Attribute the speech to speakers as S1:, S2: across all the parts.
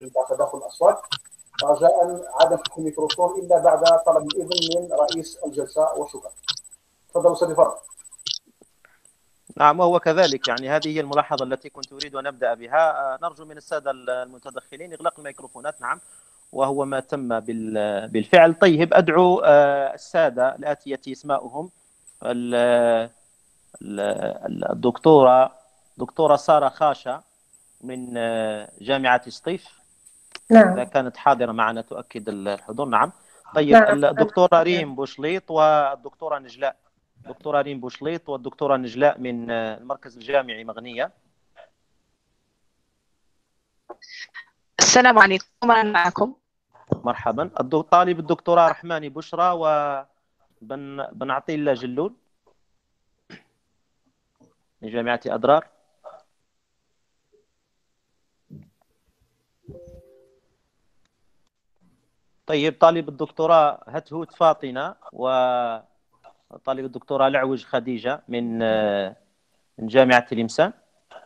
S1: تداخل الأصوات. رجاء عدم فتح الميكروفون إلا بعد طلب الإذن من رئيس الجلسة، وشكرا. تفضل أستاذ فرد.
S2: نعم، وهو كذلك. يعني هذه هي الملاحظة التي كنت أريد أن أبدأ بها. نرجو من السادة المتدخلين إغلاق الميكروفونات. نعم، وهو ما تم بالفعل. طيب، أدعو السادة الآتية اسماؤهم: دكتورة سارة خاشة من جامعة سطيف،
S3: نعم.
S2: إذا كانت حاضرة معنا تؤكد الحضور. نعم. طيب،
S3: نعم.
S2: الدكتورة ريم بوشليط والدكتورة نجلاء. دكتورة ريم بوشليط والدكتورة نجلاء من المركز الجامعي مغنية.
S4: السلام عليكم، أنا معكم.
S2: مرحبا. طالب الدكتوراه رحماني بشرى وبن عطي الله جلول من جامعة أضرار. طيب، طالب الدكتوراه هتهوت فاطمة وطالب الدكتوراه العوج خديجة من جامعة تلمسان.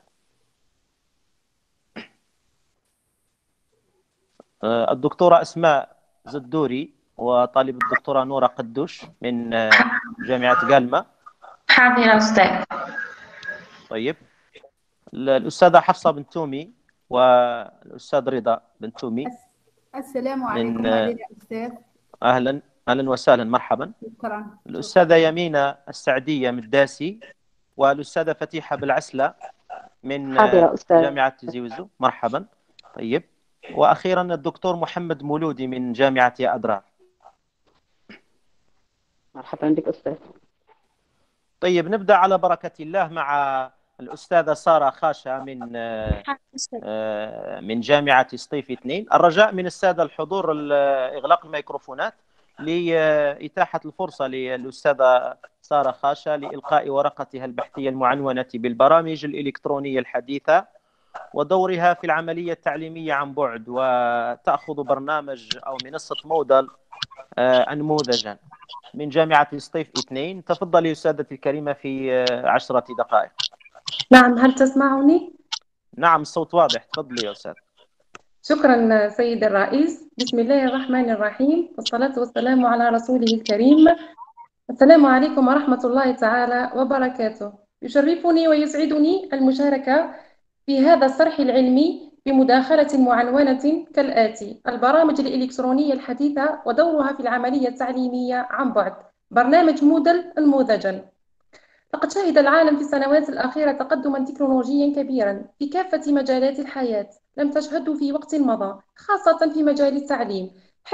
S2: الدكتورة أسماء زدوري وطالب الدكتوراه نورة قدوش من جامعة قالمة.
S3: حاضرة أستاذ.
S2: طيب، الأستاذة حفصة بن تومي والأستاذ رضا بن تومي.
S5: السلام عليكم علينا أستاذ.
S2: أهلا وسهلا، مرحبا.
S5: شكرا.
S2: الأستاذة يمينة السعدية من الداسي والأستاذة فتيحة بالعسلة من جامعة تيزي وزو. مرحبا. طيب، وأخيرا الدكتور محمد مولودي من جامعة أضرار.
S6: مرحبا بك أستاذ.
S2: طيب، نبدأ على بركة الله مع الأستاذة سارة خاشة من جامعة سطيف 2. الرجاء من السادة الحضور إغلاق الميكروفونات لإتاحة الفرصة للأستاذة سارة خاشة لإلقاء ورقتها البحثية المعنونة بالبرامج الإلكترونية الحديثة ودورها في العملية التعليمية عن بعد، وتأخذ برنامج أو منصة مودل أنموذجا من جامعة سطيف 2. تفضلي أستاذتي الكريمة في 10 دقائق.
S3: نعم، هل تسمعني؟
S2: نعم، الصوت واضح. تفضلي يا أستاذ.
S3: شكرا سيد الرئيس. بسم الله الرحمن الرحيم، والصلاة والسلام على رسوله الكريم. السلام عليكم ورحمة الله تعالى وبركاته. يشرفني ويسعدني المشاركة في هذا الصرح العلمي بمداخلة معنونة كالآتي: البرامج الإلكترونية الحديثة ودورها في العملية التعليمية عن بعد، برنامج مودل نموذجا. لقد شهد العالم في السنوات الأخيرة تقدما تكنولوجيا كبيرا في كافة مجالات الحياة لم تشهده في وقت مضى، خاصة في مجال التعليم،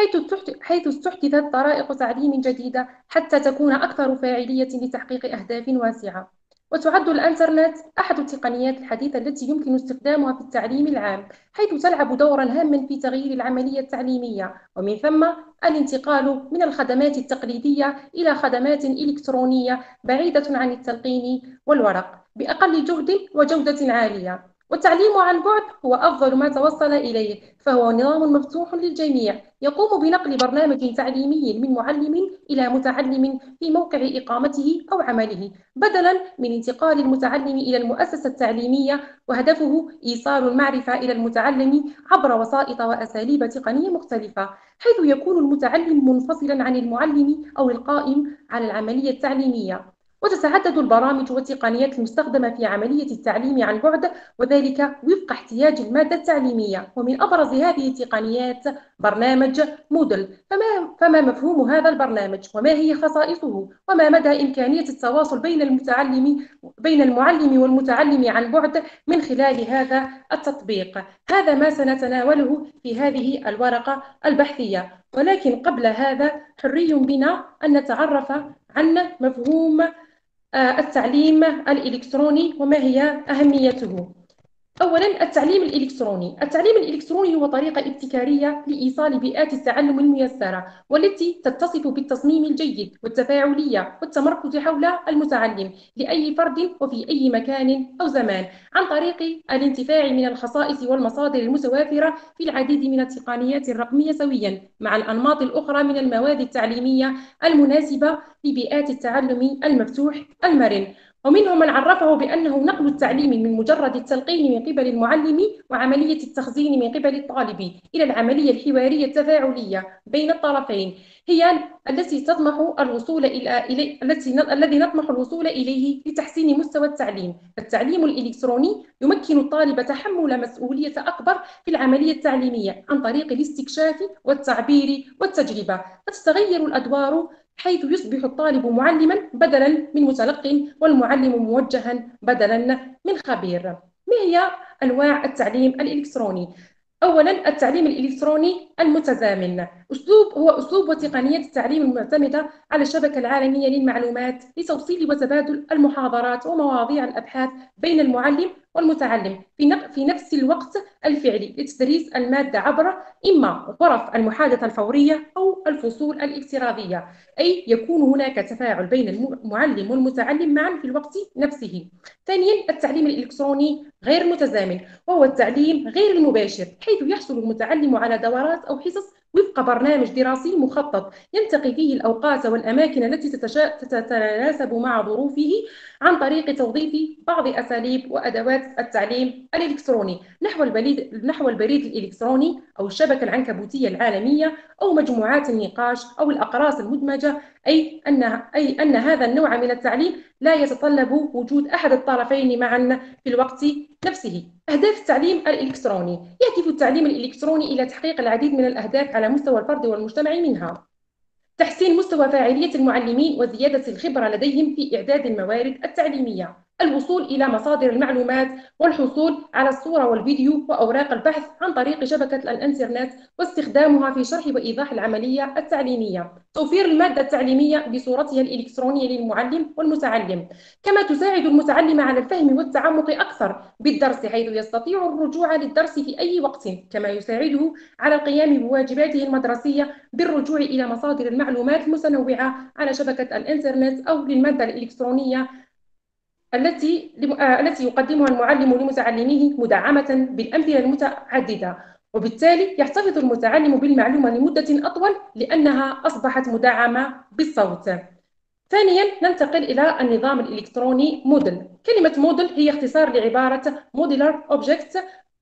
S3: حيث استحدثت طرائق تعليم جديدة حتى تكون أكثر فاعلية لتحقيق أهداف واسعة. وتعد الإنترنت أحد التقنيات الحديثة التي يمكن استخدامها في التعليم العام، حيث تلعب دورا هاما في تغيير العملية التعليمية، ومن ثم الانتقال من الخدمات التقليدية إلى خدمات إلكترونية بعيدة عن التلقين والورق بأقل جهد وجودة عالية. والتعليم عن بعد هو أفضل ما توصل إليه، فهو نظام مفتوح للجميع يقوم بنقل برنامج تعليمي من معلم إلى متعلم في موقع إقامته أو عمله، بدلاً من انتقال المتعلم إلى المؤسسة التعليمية، وهدفه إيصال المعرفة إلى المتعلم عبر وسائط وأساليب تقنية مختلفة، حيث يكون المتعلم منفصلاً عن المعلم أو القائم على العملية التعليمية. وتتعدد البرامج والتقنيات المستخدمة في عملية التعليم عن بعد، وذلك وفق احتياج المادة التعليمية. ومن أبرز هذه التقنيات برنامج مودل. فما مفهوم هذا البرنامج؟ وما هي خصائصه؟ وما مدى إمكانية التواصل بين المعلم والمتعلم عن بعد من خلال هذا التطبيق؟ هذا ما سنتناوله في هذه الورقة البحثية. ولكن قبل هذا حري بنا أن نتعرف عن مفهوم التعليم الإلكتروني وما هي أهميته. أولاً، التعليم الإلكتروني. التعليم الإلكتروني هو طريقة ابتكارية لإيصال بيئات التعلم الميسرة، والتي تتصف بالتصميم الجيد والتفاعلية والتمركز حول المتعلم لأي فرد وفي أي مكان أو زمان، عن طريق الانتفاع من الخصائص والمصادر المتوافرة في العديد من التقنيات الرقمية سوياً مع الأنماط الأخرى من المواد التعليمية المناسبة لبيئات التعلم المفتوح المرن. ومنهم من عرفه بأنه نقل التعليم من مجرد التلقين من قبل المعلم وعملية التخزين من قبل الطالب إلى العملية الحوارية التفاعلية بين الطرفين، هي التي تطمح الوصول الذي نطمح الوصول إليه لتحسين مستوى التعليم. التعليم الإلكتروني يمكن الطالب تحمل مسؤولية أكبر في العملية التعليمية عن طريق الاستكشاف والتعبير والتجربة، فتتغير الأدوار حيث يصبح الطالب معلما بدلا من متلق، والمعلم موجها بدلا من خبير. ما هي أنواع التعليم الإلكتروني؟ أولا، التعليم الإلكتروني المتزامن هو أسلوب وتقنية التعليم المعتمدة على الشبكة العالمية للمعلومات لتوصيل وتبادل المحاضرات ومواضيع الأبحاث بين المعلم والمتعلم في نفس الوقت الفعلي لتدريس المادة عبر إما غرف المحادثة الفورية أو الفصول الافتراضية، أي يكون هناك تفاعل بين المعلم والمتعلم معا في الوقت نفسه. ثانيا، التعليم الإلكتروني غير المتزامن وهو التعليم غير المباشر، حيث يحصل المتعلم على دورات أو حصص وفق برنامج دراسي مخطط ينتقي فيه الأوقات والأماكن التي تتناسب مع ظروفه عن طريق توظيف بعض أساليب وأدوات التعليم الإلكتروني نحو البريد الإلكتروني أو الشبكة العنكبوتية العالمية أو مجموعات النقاش أو الأقراص المدمجة، أي أن هذا النوع من التعليم لا يتطلب وجود أحد الطرفين معا في الوقت نفسه. أهداف التعليم الإلكتروني: يهدف التعليم الإلكتروني إلى تحقيق العديد من الأهداف على مستوى الفرد والمجتمع، منها تحسين مستوى فاعلية المعلمين وزيادة الخبرة لديهم في إعداد الموارد التعليمية، الوصول إلى مصادر المعلومات والحصول على الصورة والفيديو وأوراق البحث عن طريق شبكة الإنترنت واستخدامها في شرح وإيضاح العملية التعليمية، توفير المادة التعليمية بصورتها الإلكترونية للمعلم والمتعلم، كما تساعد المتعلم على الفهم والتعمق أكثر بالدرس حيث يستطيع الرجوع للدرس في أي وقت، كما يساعده على القيام بواجباته المدرسية بالرجوع إلى مصادر المعلومات المتنوعة على شبكة الإنترنت أو للمادة الإلكترونية التي يقدمها المعلم لمتعلميه مدعمة بالأمثلة المتعددة، وبالتالي يحتفظ المتعلم بالمعلومة لمدة أطول لأنها أصبحت مدعمة بالصوت. ثانياً، ننتقل إلى النظام الإلكتروني مودل. كلمة مودل هي اختصار لعبارة Modular Object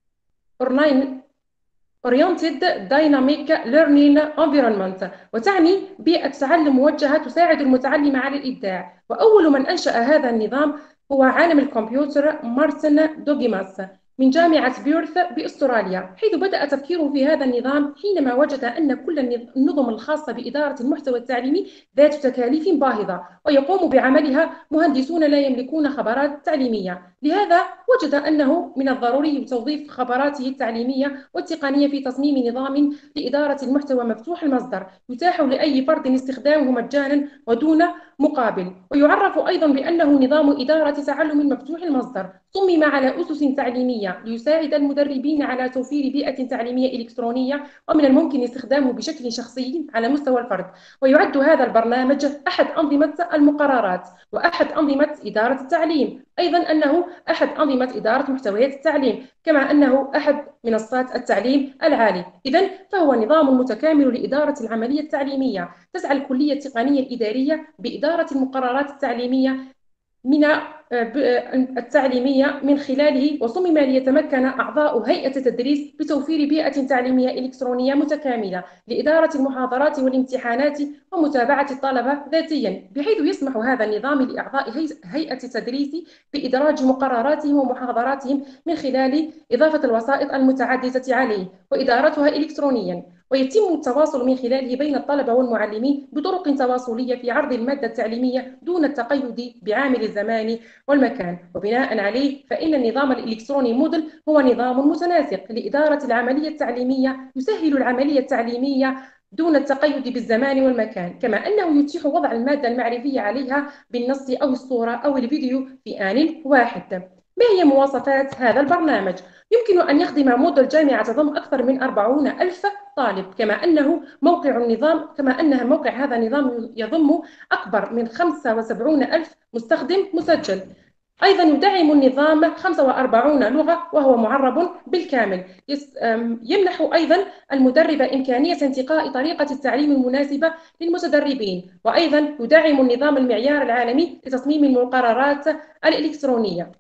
S3: Oriented Dynamic Learning Environment، وتعني بيئة تعلم موجهة تساعد المتعلم على الإبداع. وأول من أنشأ هذا النظام هو عالم الكمبيوتر مارتن دوغيماس من جامعة بيرث بأستراليا، حيث بدأ تفكيره في هذا النظام حينما وجد أن كل النظم الخاصة بإدارة المحتوى التعليمي ذات تكاليف باهظة ويقوم بعملها مهندسون لا يملكون خبرات تعليمية، لهذا وجد أنه من الضروري توظيف خبراته التعليمية والتقنية في تصميم نظام لإدارة المحتوى مفتوح المصدر يتاح لأي فرد استخدامه مجانا ودون مقابل، ويعرف أيضا بأنه نظام إدارة تعلم مفتوح المصدر صمم على أسس تعليمية ليساعد المدربين على توفير بيئة تعليمية إلكترونية ومن الممكن استخدامه بشكل شخصي على مستوى الفرد. ويعد هذا البرنامج أحد أنظمة المقررات وأحد أنظمة إدارة التعليم، أيضا أنه أحد أنظمة إدارة محتويات التعليم، كما أنه أحد منصات التعليم العالي. إذن فهو نظام متكامل لإدارة العملية التعليمية. تسعى الكلية التقنية الإدارية بإدارة المقررات التعليمية من خلاله، وصمم ليتمكن أعضاء هيئة التدريس بتوفير بيئة تعليمية إلكترونية متكاملة لإدارة المحاضرات والامتحانات ومتابعة الطلبة ذاتيا، بحيث يسمح هذا النظام لأعضاء هيئة التدريس بإدراج مقرراتهم ومحاضراتهم من خلال إضافة الوسائط المتعددة عليه وإدارتها إلكترونيا، ويتم التواصل من خلاله بين الطلبة والمعلمين بطرق تواصلية في عرض المادة التعليمية دون التقيد بعامل الزمان والمكان. وبناء عليه فإن النظام الإلكتروني مودل هو نظام متناسق لإدارة العملية التعليمية يسهل العملية التعليمية دون التقيد بالزمان والمكان، كما أنه يتيح وضع المادة المعرفية عليها بالنص أو الصورة أو الفيديو في آن واحد. ما هي مواصفات هذا البرنامج؟ يمكن أن يخدم مودل جامعة تضم أكثر من 40,000 طالب، كما أن موقع هذا النظام يضم أكبر من 75,000 مستخدم مسجل. أيضا يدعم النظام 45 لغة وهو معرب بالكامل. يمنح أيضا المدرب إمكانية انتقاء طريقة التعليم المناسبة للمتدربين. وأيضا يدعم النظام المعيار العالمي لتصميم المقررات الإلكترونية.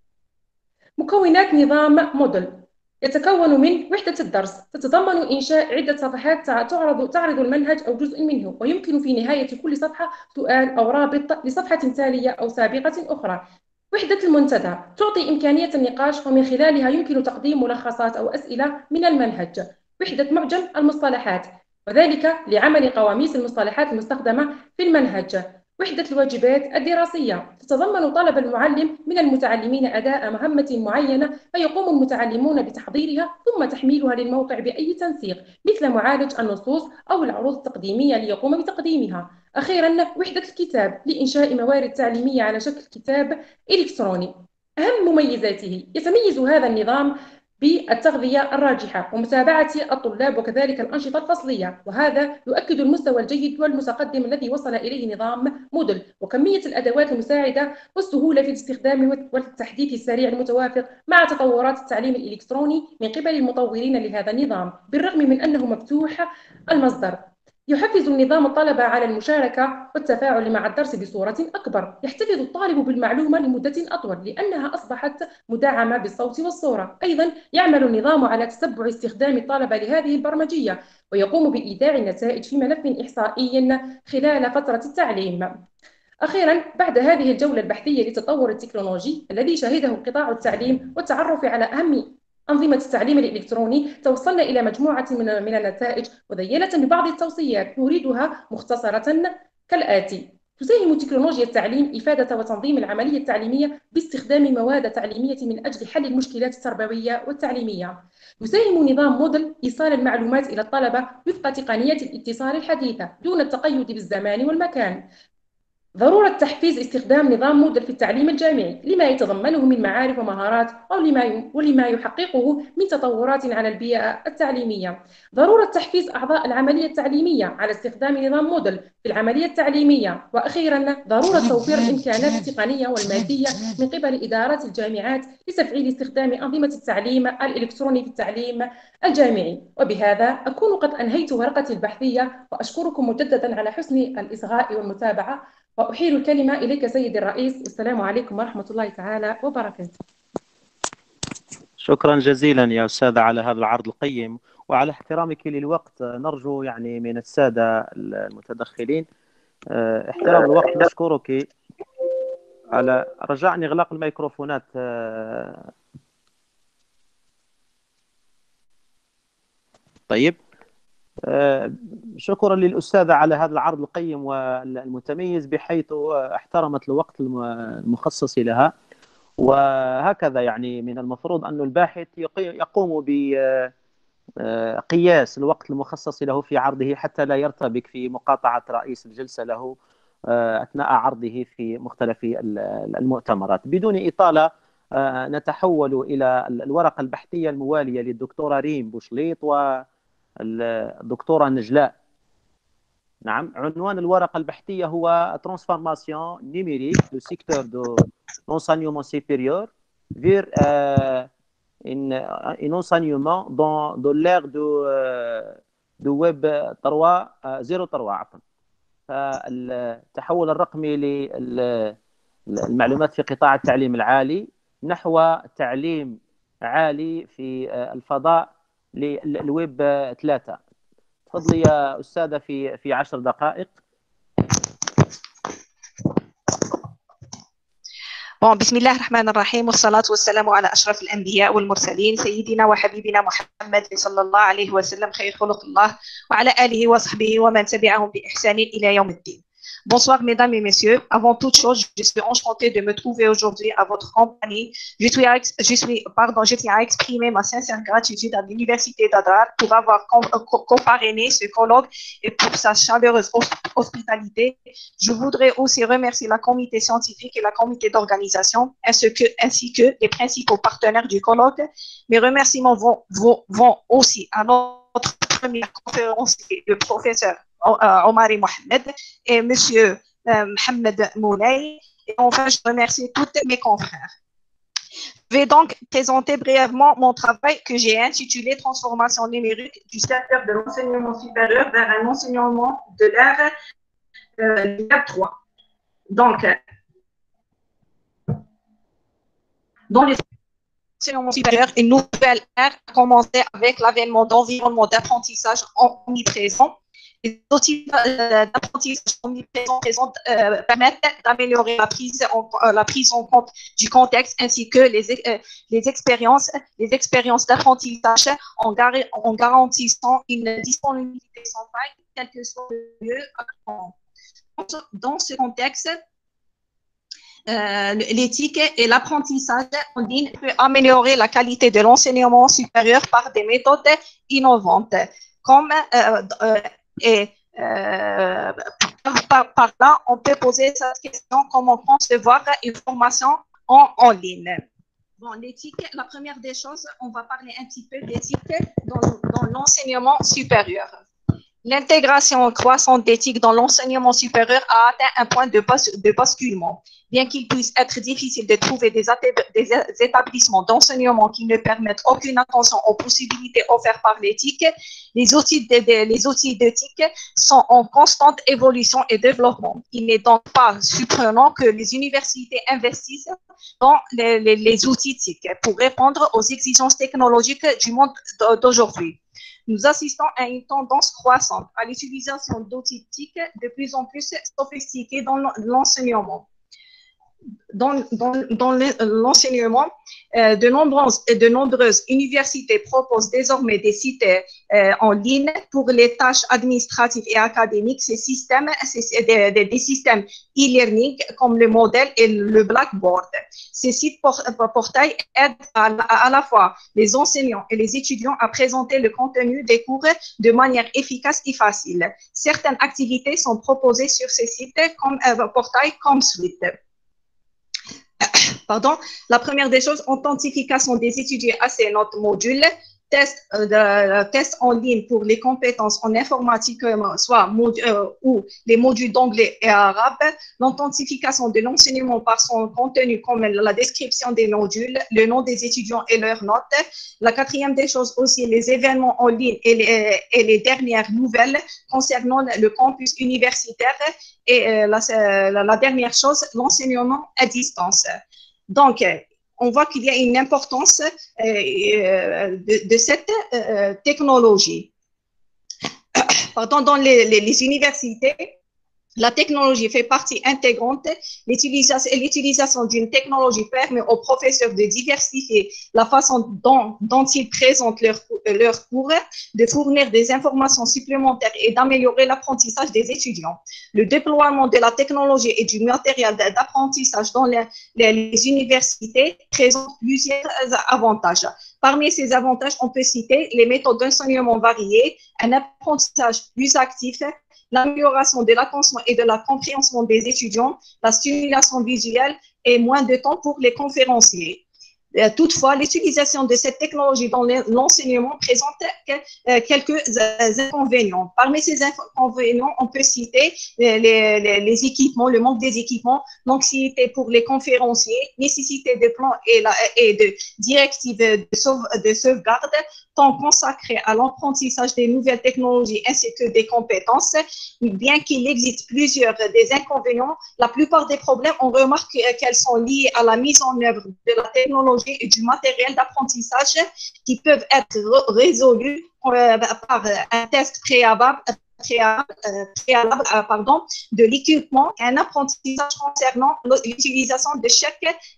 S3: مكونات نظام مودل يتكون من وحدة الدرس، تتضمن إنشاء عدة صفحات تعرض المنهج أو جزء منه، ويمكن في نهاية كل صفحة سؤال أو رابط لصفحة تالية أو سابقة أخرى. وحدة المنتدى تعطي إمكانية النقاش، ومن خلالها يمكن تقديم ملخصات أو أسئلة من المنهج. وحدة معجم المصطلحات، وذلك لعمل قواميس المصطلحات المستخدمة في المنهج. وحدة الواجبات الدراسية تتضمن طلب المعلم من المتعلمين أداء مهمة معينة، فيقوم المتعلمون بتحضيرها ثم تحميلها للموقع بأي تنسيق، مثل معالج النصوص أو العروض التقديمية ليقوم بتقديمها. أخيراً، وحدة الكتاب لإنشاء موارد تعليمية على شكل كتاب إلكتروني. أهم مميزاته: يتميز هذا النظام بالتغذية الراجحة ومتابعة الطلاب وكذلك الأنشطة الفصلية، وهذا يؤكد المستوى الجيد والمتقدم الذي وصل إليه نظام مودل، وكمية الأدوات المساعدة والسهولة في الاستخدام والتحديث السريع المتوافق مع تطورات التعليم الإلكتروني من قبل المطورين لهذا النظام، بالرغم من أنه مفتوح المصدر. يحفز النظام الطلبة على المشاركة والتفاعل مع الدرس بصورة أكبر. يحتفظ الطالب بالمعلومة لمدة أطول لأنها أصبحت مدعمة بالصوت والصورة. أيضا يعمل النظام على تتبع استخدام الطلبة لهذه البرمجية، ويقوم بإيداع النتائج في ملف إحصائي خلال فترة التعليم. أخيراً، بعد هذه الجولة البحثية للتطور التكنولوجي الذي شهده قطاع التعليم والتعرف على أهم أنظمة التعليم الإلكتروني، توصلنا إلى مجموعة من النتائج مذيلة ببعض التوصيات نريدها مختصرة كالآتي: تساهم تكنولوجيا التعليم إفادة وتنظيم العملية التعليمية باستخدام مواد تعليمية من أجل حل المشكلات التربوية والتعليمية. يساهم نظام مودل إيصال المعلومات إلى الطلبة وفق تقنيات الاتصال الحديثة دون التقيد بالزمان والمكان. ضرورة تحفيز استخدام نظام مودل في التعليم الجامعي لما يتضمنه من معارف ومهارات ولما يحققه من تطورات على البيئة التعليمية. ضرورة تحفيز أعضاء العملية التعليمية على استخدام نظام مودل في العملية التعليمية. وأخيراً، ضرورة توفير الإمكانات التقنية والمادية من قبل إدارات الجامعات لتفعيل استخدام أنظمة التعليم الإلكتروني في التعليم الجامعي. وبهذا أكون قد أنهيت ورقتي البحثية، وأشكركم مجدداً على حسن الإصغاء والمتابعة، وأحيل الكلمة إليك سيدي الرئيس، والسلام عليكم ورحمة الله تعالى وبركاته.
S2: شكرا جزيلا يا أستاذة على هذا العرض القيم وعلى احترامك للوقت. نرجو يعني من السادة المتدخلين احترام الوقت. نشكرك على رجاء إغلاق الميكروفونات. طيب، شكرا للأستاذة على هذا العرض القيم والمتميز بحيث احترمت الوقت المخصص لها. وهكذا يعني من المفروض أن الباحث يقوم بقياس الوقت المخصص له في عرضه حتى لا يرتبك في مقاطعة رئيس الجلسة له أثناء عرضه في مختلف المؤتمرات. بدون إطالة نتحول إلى الورقة البحثية الموالية للدكتورة ريم بوشليط والدكتورة نجلاء. نعم، عنوان الورقة البحثية هو Transformation numérique du secteur de l'enseignement supérieur vers un enseignement dans l'ère du Web 3.0 عفوا. فالتحول الرقمي للمعلومات في قطاع التعليم العالي نحو تعليم عالي في الفضاء للويب 3. تفضلي يا أستاذة في 10 دقائق.
S4: بسم الله الرحمن الرحيم، والصلاة والسلام على أشرف الأنبياء والمرسلين سيدنا وحبيبنا محمد صلى الله عليه وسلم، خير خلق الله، وعلى آله وصحبه ومن تبعهم بإحسان إلى يوم الدين. Bonsoir mesdames et messieurs. Avant toute chose, je suis enchantée de me trouver aujourd'hui à votre compagnie. Je tiens à exprimer ma sincère gratitude à l'Université d'Adrar pour avoir coparrainé ce colloque et pour sa chaleureuse hospitalité. Je voudrais aussi remercier la comité scientifique et la comité d'organisation ainsi que les principaux partenaires du colloque. Mes remerciements vont aussi à notre première conférencier, le professeur Omari Mohamed et Monsieur Mohamed Moulay, Et enfin, je remercie toutes mes confrères. Je vais donc présenter brièvement mon travail que j'ai intitulé Transformation numérique du secteur de l'enseignement supérieur vers un enseignement de l'ère 3. Donc, dans l'enseignement supérieur, une nouvelle ère a commencé avec l'avènement d'environnements d'apprentissage omniprésents. Les outils d'apprentissage omniprésents permettent d'améliorer la prise en compte du contexte ainsi que les expériences d'apprentissage en garantissant une disponibilité sans faille, quel que soit le lieu. Dans ce contexte, l'éthique et l'apprentissage en ligne peut améliorer la qualité de l'enseignement supérieur par des méthodes innovantes, comme par là, on peut poser cette question: comment concevoir une formation en ligne? Bon, l'éthique, la première des choses, on va parler un petit peu d'éthique dans l'enseignement supérieur. L'intégration croissante d'éthique dans l'enseignement supérieur a atteint un point de basculement. Bien qu'il puisse être difficile de trouver des établissements d'enseignement qui ne permettent aucune attention aux possibilités offertes par l'éthique, les outils d'éthique sont en constante évolution et développement. Il n'est donc pas surprenant que les universités investissent dans les outils éthiques pour répondre aux exigences technologiques du monde d'aujourd'hui. Nous assistons à une tendance croissante à l'utilisation d'outils éthiques de plus en plus sophistiqués dans l'enseignement. Dans l'enseignement, de nombreuses universités proposent désormais des sites en ligne pour les tâches administratives et académiques. Ces systèmes, des systèmes e-learning comme le modèle et le Blackboard. Ces sites portails aident à la fois les enseignants et les étudiants à présenter le contenu des cours de manière efficace et facile. Certaines activités sont proposées sur ces sites comme portail comme Suite. Pardon. La première des choses, authentification des étudiants à ces notes modules, test en ligne pour les compétences en informatique, ou les modules d'anglais et arabe, l'authentification de l'enseignement par son contenu comme la description des modules, le nom des étudiants et leurs notes. La quatrième des choses aussi, les événements en ligne et les dernières nouvelles concernant le campus universitaire et la dernière chose, l'enseignement à distance. Donc, on voit qu'il y a une importance de cette technologie. Pardon, dans les universités, la technologie fait partie intégrante. L'utilisation d'une technologie permet aux professeurs de diversifier la façon dont ils présentent leurs cours, de fournir des informations supplémentaires et d'améliorer l'apprentissage des étudiants. Le déploiement de la technologie et du matériel d'apprentissage dans les universités présente plusieurs avantages. Parmi ces avantages, on peut citer les méthodes d'enseignement variées, un apprentissage plus actif, l'amélioration de l'attention et de la compréhension des étudiants, la stimulation visuelle et moins de temps pour les conférenciers. Toutefois, l'utilisation de cette technologie dans l'enseignement présente quelques inconvénients. Parmi ces inconvénients, on peut citer les équipements, le manque des équipements, l'anxiété pour les conférenciers, nécessité de plans et de directives de sauvegarde, temps consacré à l'apprentissage des nouvelles technologies ainsi que des compétences. Bien qu'il existe plusieurs des inconvénients, la plupart des problèmes, on remarque qu'elles sont liées à la mise en œuvre de la technologie et du matériel d'apprentissage qui peuvent être résolus par un test préalable de l'équipement, un apprentissage concernant l'utilisation de chaque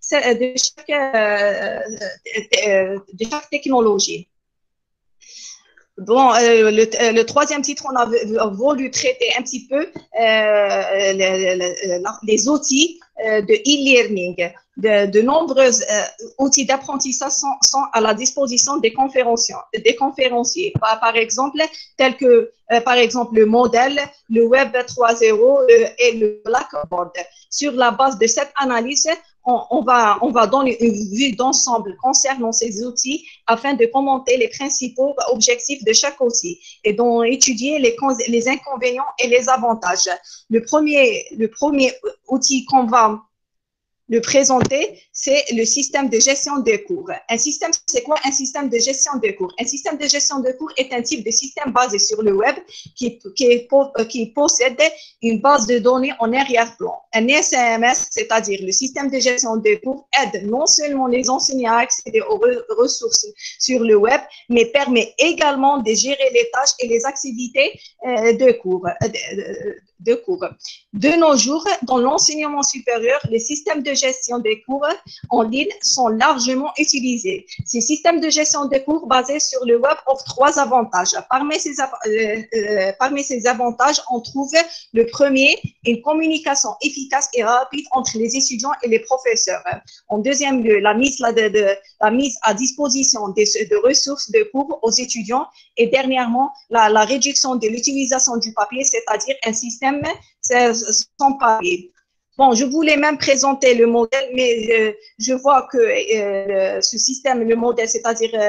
S4: technologie. Bon, le troisième titre, on a voulu traiter un petit peu les outils de e-learning. De nombreux outils d'apprentissage sont à la disposition des conférenciers. Par exemple, tels que par exemple le modèle, le Web 3.0 et le Blackboard. Sur la base de cette analyse, on va donner une vue d'ensemble concernant ces outils afin de commenter les principaux objectifs de chaque outil et d'étudier les inconvénients et les avantages. Le premier outil qu'on va le présenter, c'est le système de gestion des cours. Un système, c'est quoi un système de gestion des cours? Un système de gestion de cours est un type de système basé sur le web qui possède une base de données en arrière-plan. Un SMS, c'est-à-dire le système de gestion des cours, aide non seulement les enseignants à accéder aux ressources sur le web, mais permet également de gérer les tâches et les activités de cours. De nos jours, dans l'enseignement supérieur, les systèmes de gestion des cours en ligne sont largement utilisés. Ces systèmes de gestion des cours basés sur le web offrent 3 avantages. Parmi ces avantages, on trouve le premier, une communication efficace et rapide entre les étudiants et les professeurs. En deuxième lieu, la mise à disposition de ressources de cours aux étudiants. Et dernièrement, la réduction de l'utilisation du papier, c'est-à-dire un système sans papier. Bon, je voulais même présenter le modèle, mais je vois que ce système, le modèle, c'est-à-dire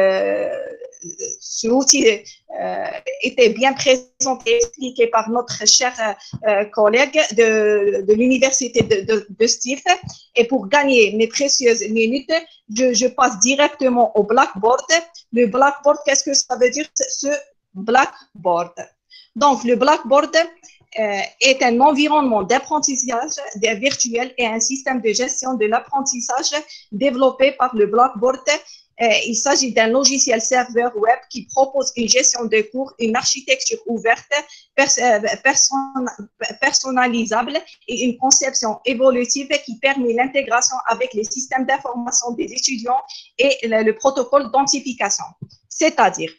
S4: ce outil était bien présenté et expliqué par notre cher collègue de l'université de Steve. Et pour gagner mes précieuses minutes, je passe directement au Blackboard. Le Blackboard, qu'est-ce que ça veut dire, ce Blackboard? Donc, le Blackboard est un environnement d'apprentissage virtuel et un système de gestion de l'apprentissage développé par le Blackboard. Il s'agit d'un logiciel serveur web qui propose une gestion de cours, une architecture ouverte, personnalisable et une conception évolutive qui permet l'intégration avec les systèmes d'information des étudiants et le protocole d'identification. C'est-à-dire,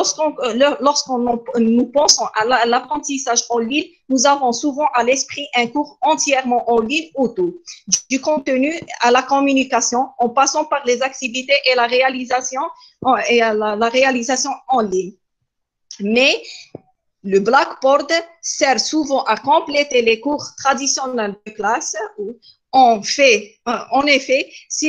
S4: nous pensons à l'apprentissage en ligne, nous avons souvent à l'esprit un cours entièrement en ligne ou tout, du contenu à la communication, en passant par les activités et la réalisation en ligne. Mais le Blackboard sert souvent à compléter les cours traditionnels de classe. En effet, si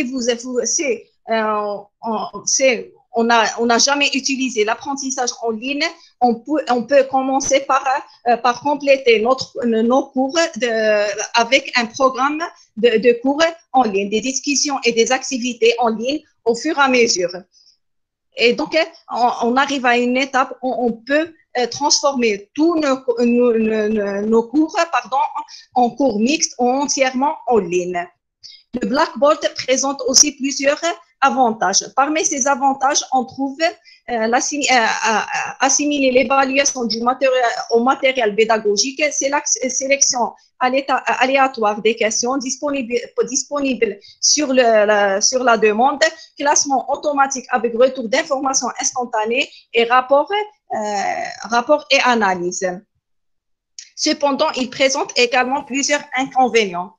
S4: on n'a jamais utilisé l'apprentissage en ligne, on peut commencer par compléter nos cours avec un programme de cours en ligne, des discussions et des activités en ligne au fur et à mesure. Et donc, on arrive à une étape où on peut transformer tous nos cours en cours mixtes ou entièrement en ligne. Le Blackboard présente aussi plusieurs avantages. Parmi ces avantages, on trouve assimiler l'évaluation du matériel au matériel pédagogique, sélection aléatoire des questions disponibles sur la demande, classement automatique avec retour d'informations instantanées et rapport et analyse. Cependant, il présente également plusieurs inconvénients.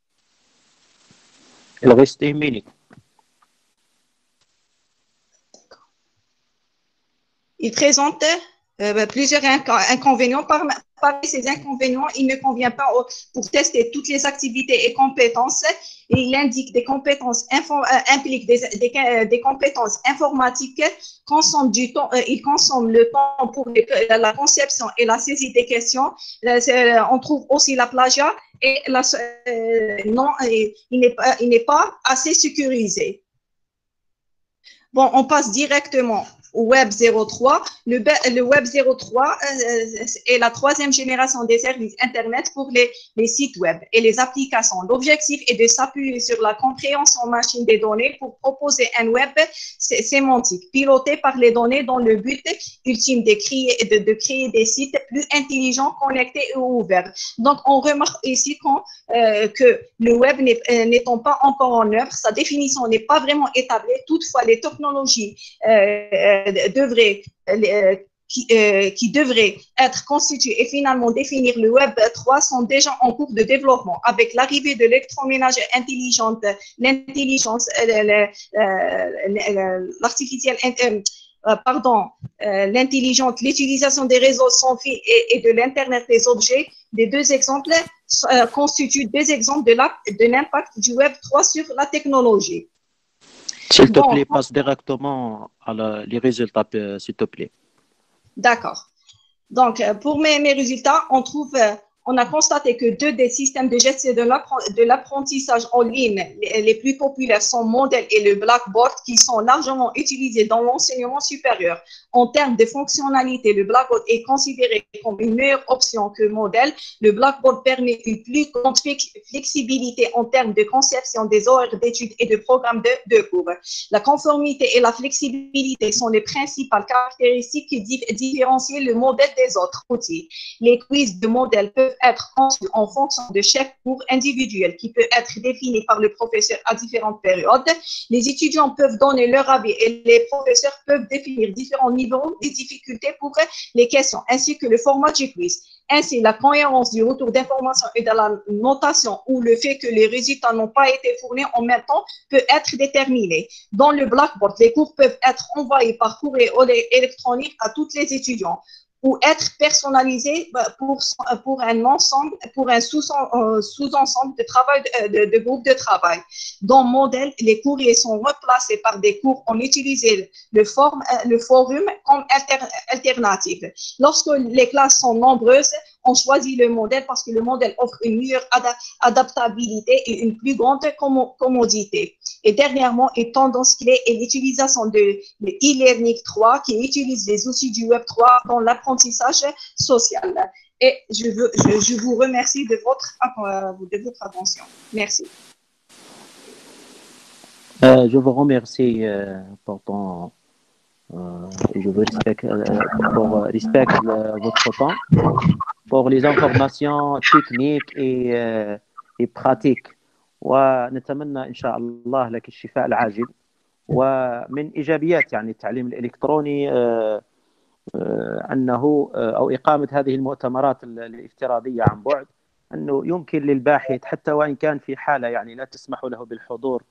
S4: Il présente plusieurs inconvénients. Parmi ces inconvénients, il ne convient pas pour tester toutes les activités et compétences. Et il indique des compétences implique des compétences informatiques, consomme du temps, il consomme le temps pour la conception et la saisie des questions. On trouve aussi la plagiat et il n'est pas assez sécurisé. Bon, on passe directement au Web 03. Le Web 03 est la 3e génération des services Internet pour les sites web et les applications. L'objectif est de s'appuyer sur la compréhension machine des données pour proposer un web sémantique piloté par les données dans le but ultime de créer des sites plus intelligents, connectés et ouverts. Donc, on remarque ici que le web n'étant pas encore en œuvre, sa définition n'est pas vraiment établie. Toutefois, les technologies qui devraient être constituées et finalement définir le Web 3 sont déjà en cours de développement. Avec l'arrivée de l'électroménager intelligente, l'intelligence, l'artificielle, l'intelligente, l'utilisation des réseaux sans fil et de l'Internet des objets, les deux exemples constituent des exemples de l'impact du Web 3 sur la technologie.
S2: S'il te plaît, passe directement les résultats, s'il te plaît.
S4: D'accord. Donc, pour mes résultats, on trouve on a constaté que deux des systèmes de gestion de l'apprentissage en ligne les plus populaires sont Moodle et le Blackboard, qui sont largement utilisés dans l'enseignement supérieur. En termes de fonctionnalité, le Blackboard est considéré comme une meilleure option que Moodle. Le Blackboard permet une plus grande flexibilité en termes de conception des horaires d'études et de programmes de cours. La conformité et la flexibilité sont les principales caractéristiques qui différencient le modèle des autres outils. Les quiz de modèle peuvent être conçus en fonction de chaque cours individuel qui peut être défini par le professeur à différentes périodes. Les étudiants peuvent donner leur avis et les professeurs peuvent définir différents niveaux de difficulté pour les questions, ainsi que le format du quiz. Ainsi, la cohérence du retour d'information et de la notation ou le fait que les résultats n'ont pas été fournis en même temps peut être déterminé. Dans le Blackboard, les cours peuvent être envoyés par courrier électronique à tous les étudiants ou être personnalisés pour un sous-ensemble de travail, de groupe de travail. Dans Moodle, les courriers sont remplacés par des cours en utilisant le forum comme alternative. Lorsque les classes sont nombreuses, on choisit le modèle parce que le modèle offre une meilleure adaptabilité et une plus grande commodité. Et dernièrement, une tendance clé est l'utilisation de e-learning 3 qui utilise les outils du Web 3 dans l'apprentissage social. Et je vous remercie de votre attention. Merci.
S2: Je vous remercie pour ton... je vous respecte votre temps, pour les informations techniques et pratiques. ونتمنى إن شاء الله لك الشفاء العاجل. ومن إيجابيات يعني التعليم الإلكتروني أنه أو إقامة هذه المؤتمرات الافتراضية عن بعد، أنه يمكن للباحث حتى وإن كان في حالة يعني لا تسمح له بالحضور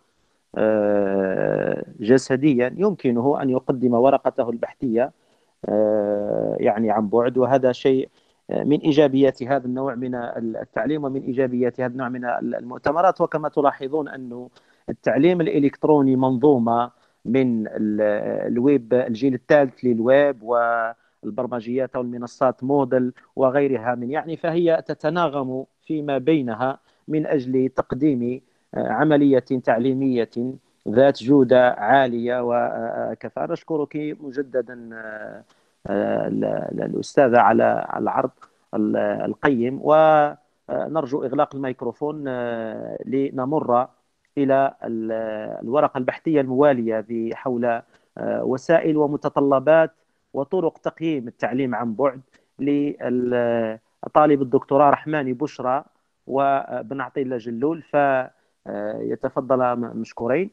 S2: جسديا، يمكنه أن يقدم ورقته البحثية يعني عن بعد. وهذا شيء من إيجابيات هذا النوع من التعليم ومن إيجابيات هذا النوع من المؤتمرات. وكما تلاحظون أنه التعليم الإلكتروني منظومة من الويب، الجيل الثالث للويب والبرمجيات والمنصات مودل وغيرها من يعني، فهي تتناغم فيما بينها من أجل تقديم عملية تعليمية ذات جودة عالية وكفاءة. نشكرك مجددا الأستاذة على العرض القيم، ونرجو إغلاق الميكروفون لنمر إلى الورقة البحثية الموالية حول وسائل ومتطلبات وطرق تقييم التعليم عن بعد لطالب الدكتوراه رحماني بشرى وبن عطية جلول، فيتفضل مشكورين.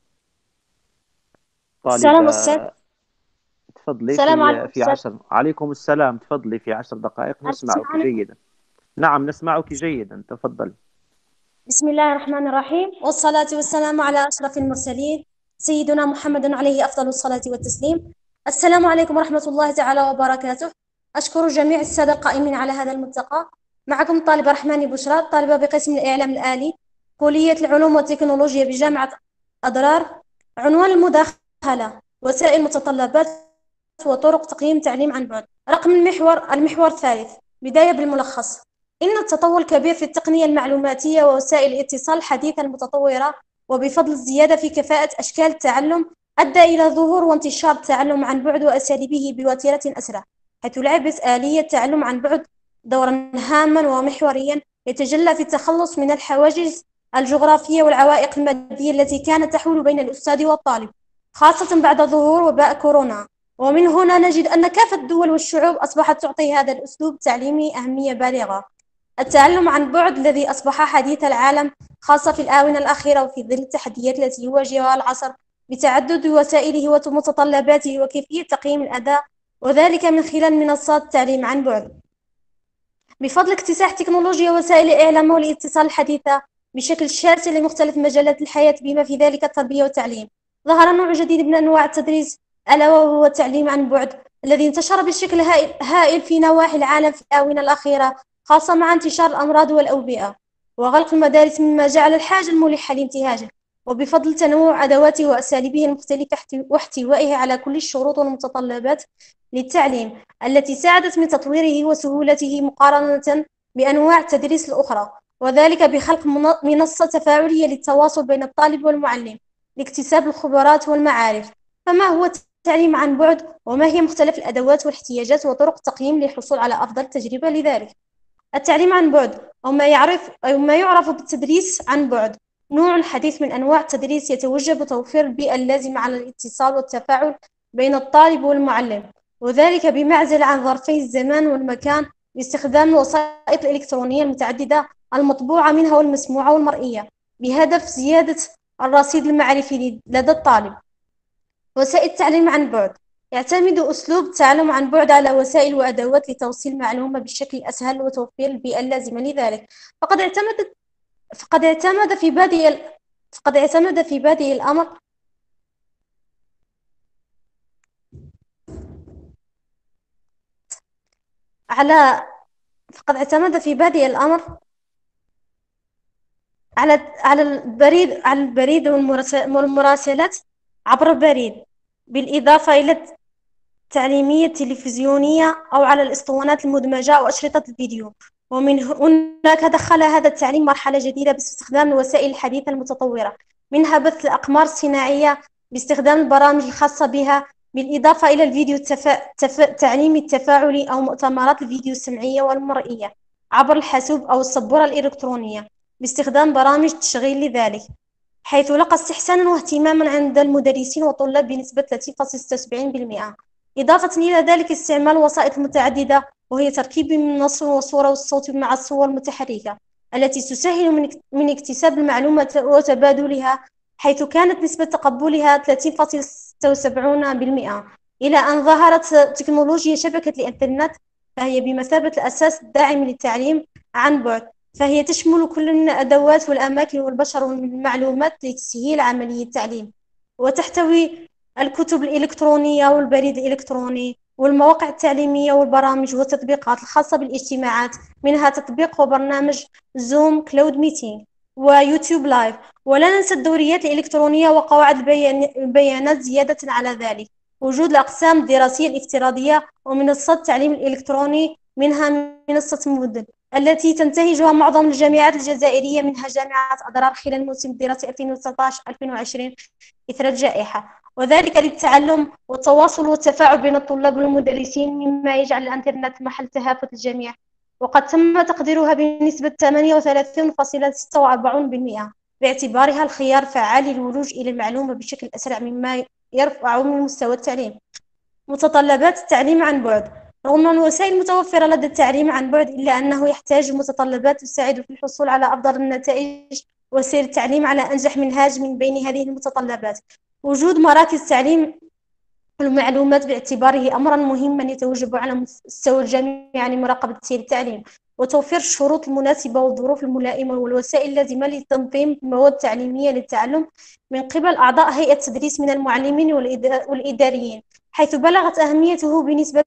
S6: السلام أستاذ.
S2: تفضلي في 10. عليكم السلام. تفضلي في 10 دقائق نسمعك جيدا. نعم نسمعك جيدا، تفضل.
S6: بسم الله الرحمن الرحيم، والصلاة والسلام على أشرف المرسلين سيدنا محمد عليه أفضل الصلاة والتسليم. السلام عليكم ورحمة الله تعالى وبركاته. أشكر جميع السادة القائمين على هذا الملتقى. معكم طالبة رحماني بشرى، طالبة بقسم الإعلام الآلي، كلية العلوم والتكنولوجيا بجامعة أضرار. عنوان المداخلة: وسائل متطلبات وطرق تقييم تعليم عن بعد. رقم المحور الثالث. بداية بالملخص. إن التطور الكبير في التقنية المعلوماتية ووسائل الاتصال الحديثة المتطورة، وبفضل الزيادة في كفاءة أشكال التعلم، أدى إلى ظهور وانتشار التعلم عن بعد وأساليبه بوتيرة أسرع، حيث لعبت آلية التعلم عن بعد دورا هاما ومحوريا يتجلى في التخلص من الحواجز الجغرافية والعوائق المادية التي كانت تحول بين الأستاذ والطالب، خاصة بعد ظهور وباء كورونا. ومن هنا نجد أن كافة الدول والشعوب أصبحت تعطي هذا الأسلوب التعليمي أهمية بالغة. التعلم عن بعد الذي أصبح حديث العالم، خاصة في الآونة الأخيرة وفي ظل التحديات التي يواجهها العصر بتعدد وسائله ومتطلباته وكيفية تقييم الأداء، وذلك من خلال منصات التعليم عن بعد. بفضل اكتساح تكنولوجيا وسائل الإعلام والاتصال الحديثة بشكل شاسع لمختلف مجالات الحياة بما في ذلك التربية والتعليم، ظهر نوع جديد من أنواع التدريس، ألا وهو التعليم عن بعد، الذي انتشر بشكل هائل في نواحي العالم في الآونة الأخيرة، خاصة مع انتشار الأمراض والأوبئة وغلق المدارس، مما جعل الحاجة الملحة لانتهاجه. وبفضل تنوع أدواته وأساليبه المختلفة واحتوائه على كل الشروط والمتطلبات للتعليم التي ساعدت من تطويره وسهولته مقارنة بأنواع التدريس الأخرى، وذلك بخلق منصة تفاعلية للتواصل بين الطالب والمعلم لاكتساب الخبرات والمعارف. فما هو التعليم عن بعد، وما هي مختلف الأدوات والاحتياجات وطرق التقييم للحصول على أفضل تجربة لذلك؟ التعليم عن بعد أو ما يعرف بالتدريس عن بعد نوع حديث من أنواع التدريس يتوجه بتوفير البيئة اللازمة على الاتصال والتفاعل بين الطالب والمعلم، وذلك بمعزل عن ظرفي الزمان والمكان باستخدام الوسائط الإلكترونية المتعددة المطبوعة منها والمسموعة والمرئية بهدف زيادة الرصيد المعرفي لدى الطالب. وسائل التعليم عن بعد يعتمد أسلوب التعلم عن بعد على وسائل وأدوات لتوصيل المعلومة بالشكل الأسهل وتوفير البيئة اللازمة لذلك. فقد اعتمد في بادئ الأمر على البريد والمراسلات عبر البريد، بالإضافة إلى التعليمية التلفزيونية أو على الإسطوانات المدمجة أو أشرطة الفيديو. ومن هناك دخل هذا التعليم مرحلة جديدة باستخدام الوسائل الحديثة المتطورة، منها بث الأقمار الصناعية باستخدام البرامج الخاصة بها، بالإضافة إلى الفيديو التعليمي التفاعلي أو مؤتمرات الفيديو السمعية والمرئية عبر الحاسوب أو السبورة الإلكترونية باستخدام برامج تشغيل لذلك، حيث لقى استحسانا واهتماما عند المدرسين والطلاب بنسبة 30.76%. إضافة إلى ذلك استعمال وسائط متعددة، وهي تركيب من النص والصورة والصوت مع الصور المتحركة التي تسهل من اكتساب المعلومات وتبادلها، حيث كانت نسبة تقبلها 30.76%. إلى أن ظهرت تكنولوجيا شبكة الإنترنت، فهي بمثابة الأساس الداعم للتعليم عن بعد، فهي تشمل كل من الأدوات والأماكن والبشر والمعلومات لتسهيل عملية التعليم، وتحتوي الكتب الإلكترونية والبريد الإلكتروني والمواقع التعليمية والبرامج والتطبيقات الخاصة بالاجتماعات، منها تطبيق وبرنامج زوم، كلاود ميتينج، ويوتيوب لايف. ولا ننسى الدوريات الإلكترونية وقواعد البيانات. زيادة على ذلك وجود الأقسام الدراسية الافتراضية ومنصات التعليم الإلكتروني، منها منصة مودل التي تنتهجها معظم الجامعات الجزائرية، منها جامعة أضرار خلال الموسم الدراسي 2019-2020 إثر الجائحة، وذلك للتعلم والتواصل والتفاعل بين الطلاب والمدرسين، مما يجعل الإنترنت محل تهافت الجميع. وقد تم تقديرها بنسبة 38.46% باعتبارها الخيار فعال للولوج إلى المعلومة بشكل أسرع، مما يرفع من مستوى التعليم. متطلبات التعليم عن بعد. رغم الوسائل المتوفرة لدى التعليم عن بعد، إلا أنه يحتاج متطلبات تساعد في الحصول على أفضل النتائج وسير التعليم على أنجح منهاج. من بين هذه المتطلبات وجود مراكز تعليم المعلومات باعتباره أمرا مهما يتوجب على مستوى الجامعة لمراقبة سير التعليم، وتوفير الشروط المناسبة والظروف الملائمة والوسائل اللازمة لتنظيم المواد التعليمية للتعلم من قبل أعضاء هيئة التدريس من المعلمين والإداريين، حيث بلغت أهميته بنسبة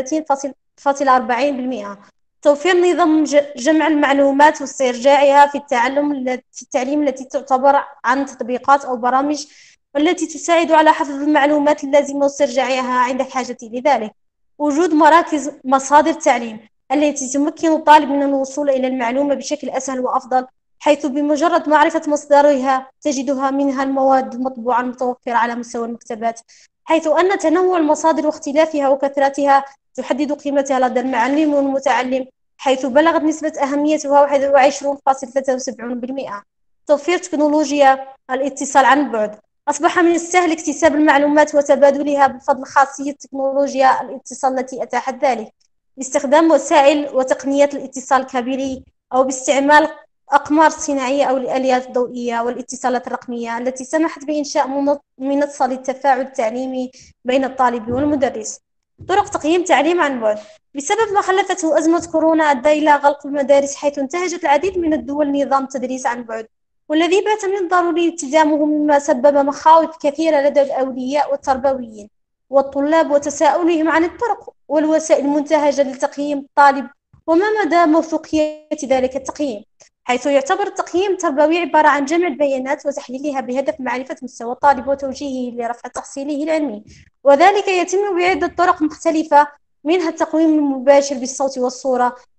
S6: 30.40%. توفير نظام جمع المعلومات واسترجاعها في التعليم التي تعتبر عن تطبيقات أو برامج والتي تساعد على حفظ المعلومات اللازمة واسترجاعها عند الحاجة لذلك. وجود مصادر تعليم التي تمكن الطالب من الوصول إلى المعلومة بشكل أسهل وأفضل، حيث بمجرد معرفة مصدرها تجدها منها المواد المطبوعة المتوفرة على مستوى المكتبات، حيث أن تنوع المصادر واختلافها وكثرتها تحدد قيمتها لدى المعلم والمتعلم، حيث بلغت نسبة أهميتها 21.73%. توفير تكنولوجيا الاتصال عن بعد. أصبح من السهل اكتساب المعلومات وتبادلها بفضل خاصية تكنولوجيا الاتصال التي أتاحت ذلك، باستخدام وسائل وتقنيات الاتصال الكبيري أو باستعمال أقمار صناعية أو الآليات الضوئية والاتصالات الرقمية التي سمحت بإنشاء منصة للتفاعل التعليمي بين الطالب والمدرس. طرق تقييم تعليم عن بعد. بسبب ما خلفته أزمة كورونا أدى إلى غلق المدارس، حيث انتهجت العديد من الدول نظام تدريس عن بعد، والذي بات من الضروري التزامه، مما سبب مخاوف كثيرة لدى الأولياء والتربويين والطلاب وتساؤلهم عن الطرق والوسائل المنتهجة لتقييم الطالب وما مدى موثوقية ذلك التقييم، حيث يعتبر التقييم التربوي عبارة عن جمع البيانات وتحليلها بهدف معرفة مستوى الطالب وتوجيهه لرفع تحصيله العلمي، وذلك يتم بعدة طرق مختلفة، منها التقويم المباشر بالصوت والصورة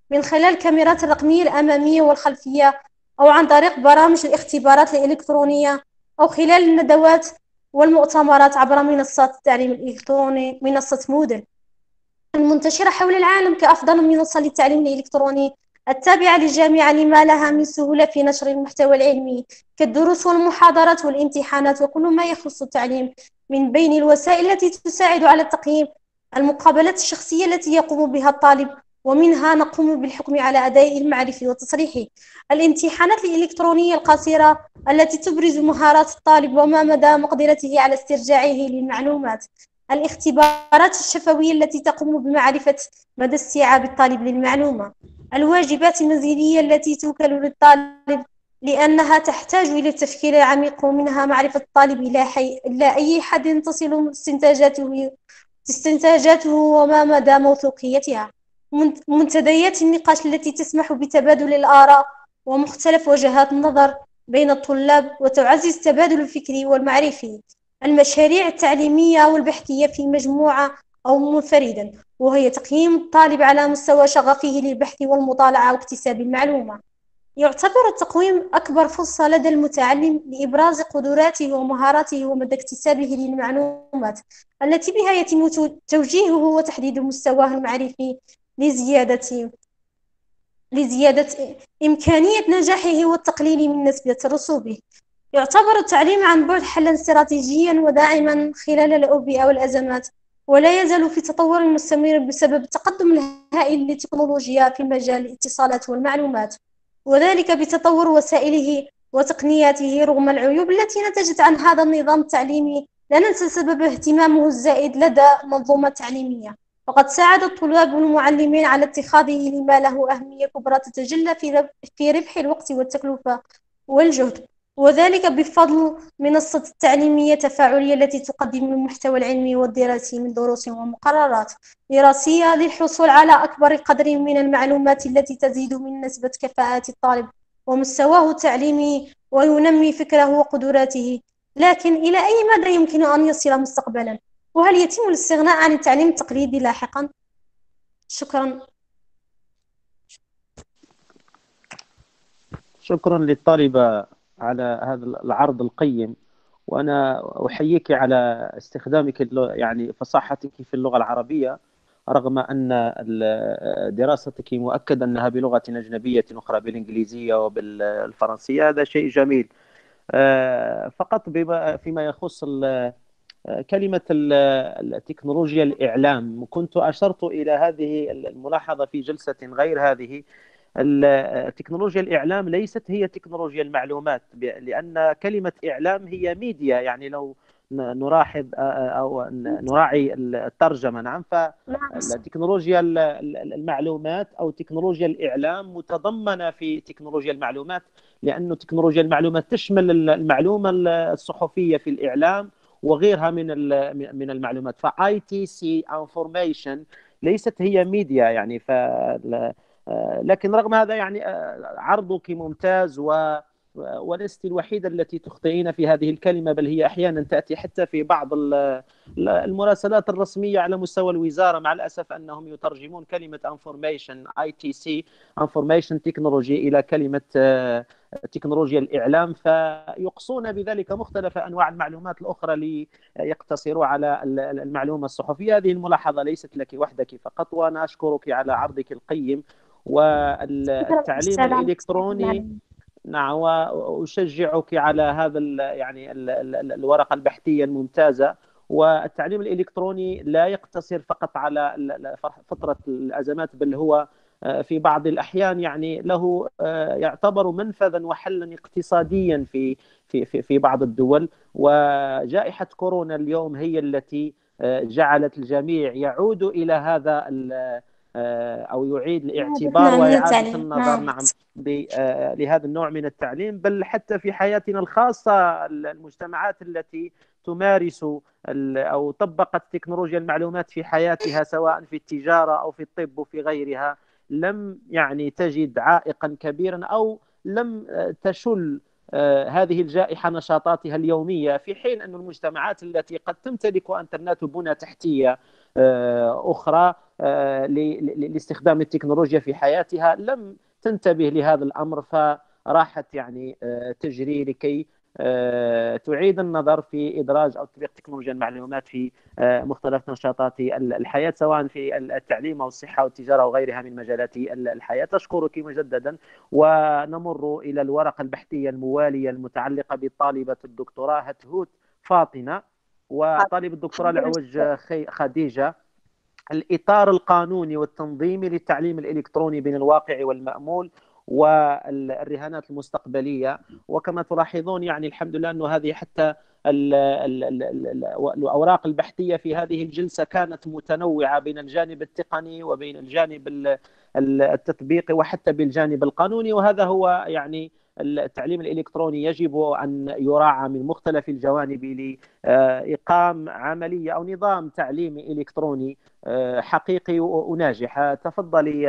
S6: من خلال الكاميرات الرقمية الأمامية والخلفية، أو عن طريق برامج الاختبارات الإلكترونية، أو خلال الندوات والمؤتمرات عبر منصات التعليم الإلكتروني. منصة مودل المنتشرة حول العالم كأفضل منصة للتعليم الإلكتروني التابعة للجامعة، لما لها من سهولة في نشر المحتوى العلمي كالدروس والمحاضرات والامتحانات وكل ما يخص التعليم. من بين الوسائل التي تساعد على التقييم المقابلات الشخصية التي يقوم بها الطالب، ومنها نقوم بالحكم على أدائه المعرفي وتصريحه. الامتحانات الإلكترونية القصيرة التي تبرز مهارات الطالب وما مدى مقدرته على استرجاعه للمعلومات. الاختبارات الشفوية التي تقوم بمعرفة مدى استيعاب الطالب للمعلومة. الواجبات المنزلية التي توكل للطالب لأنها تحتاج إلى التفكير العميق، ومنها معرفة الطالب إلى أي حد تصل استنتاجاته وما مدى موثوقيتها. منتديات النقاش التي تسمح بتبادل الآراء ومختلف وجهات النظر بين الطلاب وتعزز التبادل الفكري والمعرفي. المشاريع التعليمية والبحثية في مجموعة أو منفردا، وهي تقييم الطالب على مستوى شغفه للبحث والمطالعة واكتساب المعلومة. يعتبر التقويم أكبر فرصة لدى المتعلم لإبراز قدراته ومهاراته ومدى اكتسابه للمعلومات التي بها يتم توجيهه وتحديد مستواه المعرفي لزيادة إمكانية نجاحه والتقليل من نسبة رسوبه. يعتبر التعليم عن بعد حلاً استراتيجياً وداعماً خلال الأوبئة والأزمات، ولا يزال في تطور مستمر بسبب التقدم الهائل للتكنولوجيا في مجال الاتصالات والمعلومات، وذلك بتطور وسائله وتقنياته. رغم العيوب التي نتجت عن هذا النظام التعليمي، لا ننسى سبب اهتمامه الزائد لدى منظومة تعليمية، وقد ساعد الطلاب والمعلمين على اتخاذه لما له أهمية كبرى تتجلى في ربح الوقت والتكلفة والجهد، وذلك بفضل منصة التعليمية التفاعلية التي تقدم المحتوى العلمي والدراسي من دروس ومقررات دراسية للحصول على أكبر قدر من المعلومات التي تزيد من نسبة كفاءة الطالب ومستواه التعليمي وينمي فكره وقدراته. لكن إلى أي مدى يمكن أن يصل مستقبلا؟ وهل يتم الاستغناء عن التعليم التقليدي لاحقا؟ شكرا.
S2: شكرا للطالبة على هذا العرض القيم، وأنا أحييك على استخدامك يعني فصاحتك في اللغة العربية، رغم أن دراستك مؤكد أنها بلغة أجنبية أخرى بالإنجليزية وبالفرنسية. هذا شيء جميل. فقط فيما يخص كلمة التكنولوجيا الإعلام، كنت أشرت إلى هذه الملاحظة في جلسة غير هذه. التكنولوجيا الإعلام ليست هي تكنولوجيا المعلومات، لأن كلمة إعلام هي ميديا، يعني لو نلاحظ أو نراعي الترجمة. نعم، فالتكنولوجيا المعلومات أو تكنولوجيا الإعلام متضمنة في تكنولوجيا المعلومات، لأن تكنولوجيا المعلومات تشمل المعلومة الصحفية في الإعلام وغيرها من المعلومات. فITC Information ليست هي ميديا يعني. لكن رغم هذا يعني عرضك ممتاز، ولست الوحيدة التي تخطئين في هذه الكلمة، بل هي أحيانا تأتي حتى في بعض المراسلات الرسمية على مستوى الوزارة. مع الأسف أنهم يترجمون كلمة information ITC information technology إلى كلمة تكنولوجيا الإعلام، فيقصون بذلك مختلف أنواع المعلومات الأخرى ليقتصروا على المعلومة الصحفية. هذه الملاحظة ليست لك وحدك فقط، وأنا أشكرك على عرضك القيم. والتعليم الإلكتروني، نعم، وأشجعك على هذا يعني الورقة البحثية الممتازة. والتعليم الإلكتروني لا يقتصر فقط على فترة الأزمات، بل هو في بعض الأحيان يعني له يعتبر منفذا وحلا اقتصاديا في بعض الدول. وجائحة كورونا اليوم هي التي جعلت الجميع يعود إلى هذا أو يعيد الاعتبار وإعادة النظر، نعم، لهذا النوع من التعليم، بل حتى في حياتنا الخاصة. المجتمعات التي تمارس أو طبقت تكنولوجيا المعلومات في حياتها، سواء في التجارة أو في الطب وفي غيرها، لم يعني تجد عائقا كبيرا أو لم تشل هذه الجائحة نشاطاتها اليومية، في حين أن المجتمعات التي قد تمتلك إنترنت وبنى تحتية أخرى لاستخدام التكنولوجيا في حياتها لم تنتبه لهذا الأمر، فراحت يعني تجري لكي تعيد النظر في إدراج أو تطبيق تكنولوجيا المعلومات في مختلف نشاطات الحياة، سواء في التعليم أو الصحة والتجارة وغيرها من مجالات الحياة. أشكرك مجددا، ونمر إلى الورقة البحثية الموالية المتعلقة بطالبة الدكتوراه هتهوت فاطمة وطالب الدكتوراه العوج خديجة. الإطار القانوني والتنظيمي للتعليم الإلكتروني بين الواقع والمأمول والرهانات المستقبلية. وكما تلاحظون يعني الحمد لله أنه هذه حتى الأوراق البحثية في هذه الجلسة كانت متنوعة بين الجانب التقني وبين الجانب التطبيقي وحتى بالجانب القانوني، وهذا هو يعني التعليم الإلكتروني يجب أن يراعى من مختلف الجوانب لإقام عملية أو نظام تعليمي إلكتروني حقيقي وناجح. تفضلي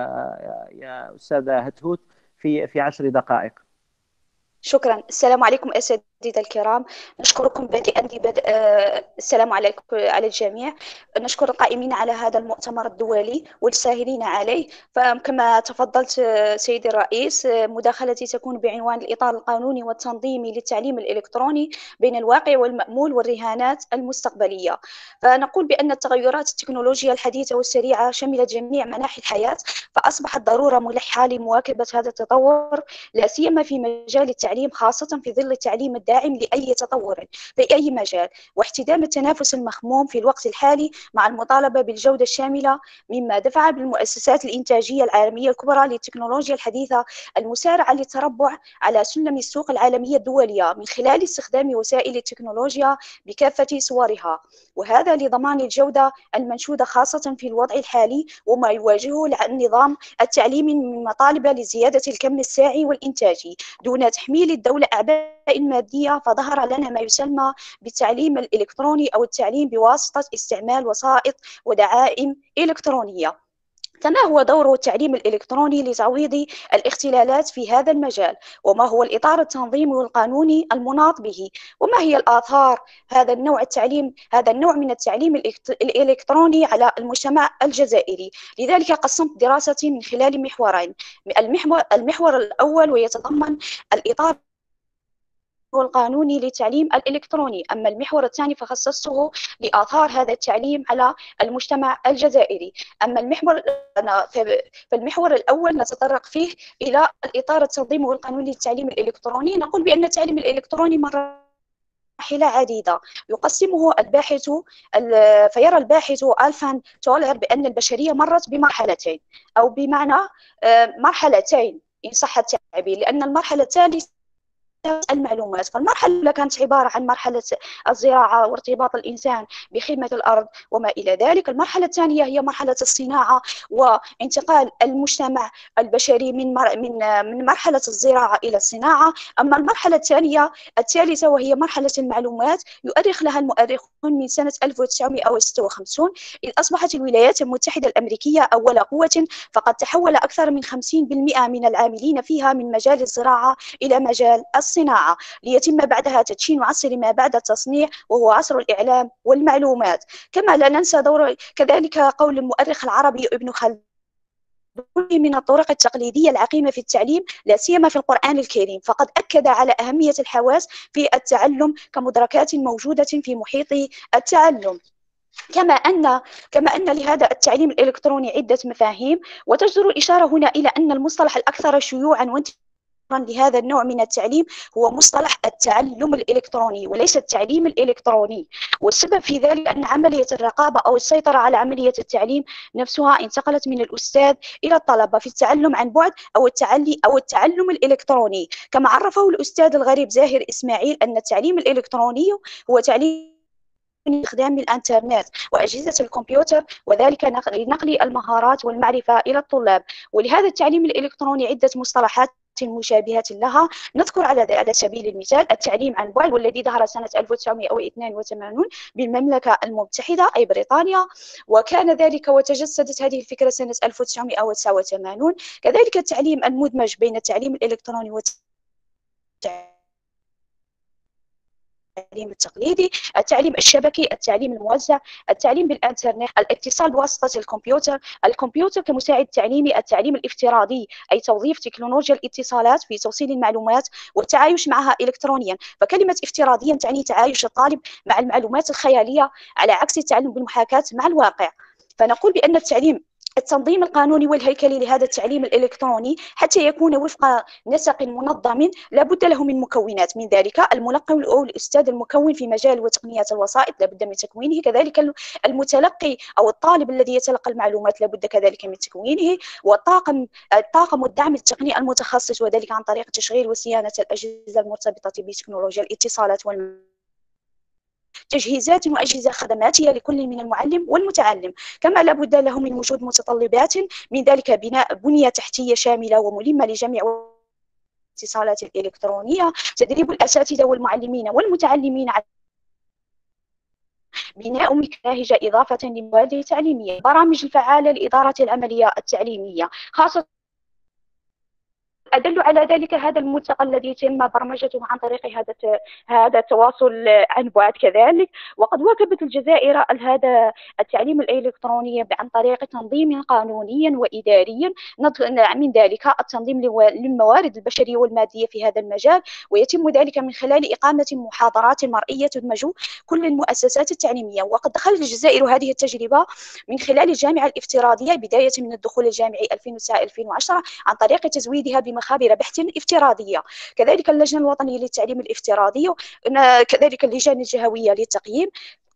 S2: يا أستاذة هتهوت في 10 دقائق.
S7: شكرا. السلام عليكم أساتذة الكرام، نشكركم بادئا السلام عليكم على الجميع. نشكر القائمين على هذا المؤتمر الدولي والساهرين عليه. فكما تفضلت سيدي الرئيس، مداخلتي تكون بعنوان الإطار القانوني والتنظيمي للتعليم الإلكتروني بين الواقع والمأمول والرهانات المستقبلية. فنقول بأن التغيرات التكنولوجية الحديثة والسريعة شملت جميع مناحي الحياة، فأصبحت ضرورة ملحة لمواكبة هذا التطور، لا سيما في مجال التعليم، خاصة في ظل التعليم الداعم لأي تطور في أي مجال، واحتدام التنافس المخموم في الوقت الحالي مع المطالبة بالجودة الشاملة، مما دفع بالمؤسسات الإنتاجية العالمية الكبرى للتكنولوجيا الحديثة المسارعة للتربع على سلم السوق العالمية الدولية من خلال استخدام وسائل التكنولوجيا بكافة صورها، وهذا لضمان الجودة المنشودة خاصة في الوضع الحالي وما يواجهه النظام التعليمي من مطالب لزيادة الكم الساعي والإنتاجي دون تحميل الدولة أعباء مادية. فظهر لنا ما يسمى بالتعليم الإلكتروني أو التعليم بواسطة استعمال وسائط ودعائم إلكترونية. فما هو دور التعليم الإلكتروني لتعويض الاختلالات في هذا المجال؟ وما هو الإطار التنظيمي والقانوني المناط به؟ وما هي الآثار هذا النوع من التعليم الإلكتروني على المجتمع الجزائري؟ لذلك قسمت دراستي من خلال محورين. المحور الأول ويتضمن الإطار القانوني للتعليم الإلكتروني، أما المحور الثاني فخصصته لآثار هذا التعليم على المجتمع الجزائري. أما فالمحور الأول نتطرق فيه إلى الإطار التنظيمي والقانوني للتعليم الإلكتروني. نقول بأن التعليم الإلكتروني مراحل عديدة يقسمه الباحث، فيرى الباحث ألفان تولر بأن البشرية مرت بمرحلتين، أو بمعنى مرحلتين إن صح التعبير، لأن المرحلة الثالثة المعلومات. فالمرحلة الأولى كانت عبارة عن مرحلة الزراعة وارتباط الإنسان بخدمة الأرض وما إلى ذلك. المرحلة الثانية هي مرحلة الصناعة وانتقال المجتمع البشري من مرحلة الزراعة إلى الصناعة. أما المرحلة الثالثة وهي مرحلة المعلومات، يؤرخ لها المؤرخون من سنة 1956، إذ أصبحت الولايات المتحدة الأمريكية أول قوة، فقد تحول أكثر من 50% من العاملين فيها من مجال الزراعة إلى مجال الصناعة، ليتم بعدها تدشين عصر ما بعد التصنيع وهو عصر الإعلام والمعلومات. كما لا ننسى كذلك قول المؤرخ العربي ابن خلدون: من الطرق التقليدية العقيمة في التعليم لا سيما في القرآن الكريم، فقد أكد على أهمية الحواس في التعلم كمدركات موجودة في محيط التعلم. كما أن لهذا التعليم الإلكتروني عدة مفاهيم، وتجدر الإشارة هنا إلى أن المصطلح الأكثر شيوعا لهذا النوع من التعليم هو مصطلح التعلم الإلكتروني وليس التعليم الإلكتروني. والسبب في ذلك أن عملية الرقابة أو السيطرة على عملية التعليم نفسها انتقلت من الأستاذ إلى الطلبة في التعلم عن بعد أو التعلم الإلكتروني. كما عرفه الأستاذ الغريب زاهر إسماعيل أن التعليم الإلكتروني هو تعليم استخدام الانترنت واجهزه الكمبيوتر، وذلك لنقل المهارات والمعرفه الى الطلاب. ولهذا التعليم الالكتروني عده مصطلحات مشابهة لها. نذكر على سبيل المثال التعليم عن بعد، والذي ظهر سنة 1982 بالمملكة المتحدة أي بريطانيا، وكان ذلك وتجسدت هذه الفكرة سنة 1989. كذلك التعليم المدمج بين التعليم الإلكتروني التعليم التقليدي، التعليم الشبكي، التعليم الموزع، التعليم بالإنترنت، الاتصال بواسطة الكمبيوتر كمساعد تعليمي، التعليم الافتراضي أي توظيف تكنولوجيا الاتصالات في توصيل المعلومات والتعايش معها إلكترونيا. فكلمة افتراضيا تعني تعايش الطالب مع المعلومات الخيالية على عكس التعلم بالمحاكاة مع الواقع. فنقول بأن التنظيم القانوني والهيكلي لهذا التعليم الإلكتروني حتى يكون وفق نسق منظم لا بد له من مكونات، من ذلك الملقن أو الأستاذ المكون في مجال وتقنيات الوسائط لا بد من تكوينه، كذلك المتلقي أو الطالب الذي يتلقى المعلومات لا بد كذلك من تكوينه، الطاقم والدعم التقني المتخصص وذلك عن طريق تشغيل وصيانة الأجهزة المرتبطة بتكنولوجيا الاتصالات تجهيزات وأجهزة خدماتية لكل من المعلم والمتعلم. كما لا بد له من وجود متطلبات، من ذلك بناء بنية تحتية شاملة وملمة لجميع الاتصالات الإلكترونية، تدريب الأساتذة والمعلمين والمتعلمين على بناء مناهج إضافة للمواد التعليمية، برامج الفعالة لإدارة العملية التعليمية خاصة. أدل على ذلك هذا الملتقى الذي تم برمجته عن طريق هذا التواصل عن بعد كذلك. وقد واكبت الجزائر هذا التعليم الإلكتروني عن طريق تنظيم قانوني وإداري، من ذلك التنظيم للموارد البشرية والمادية في هذا المجال، ويتم ذلك من خلال إقامة محاضرات مرئية تدمج كل المؤسسات التعليمية. وقد دخلت الجزائر هذه التجربة من خلال الجامعة الافتراضية بداية من الدخول الجامعي 2009-2010 عن طريق تزويدها بمخابر بحث افتراضية، كذلك اللجنة الوطنية للتعليم الافتراضي، كذلك اللجان الجهوية للتقييم.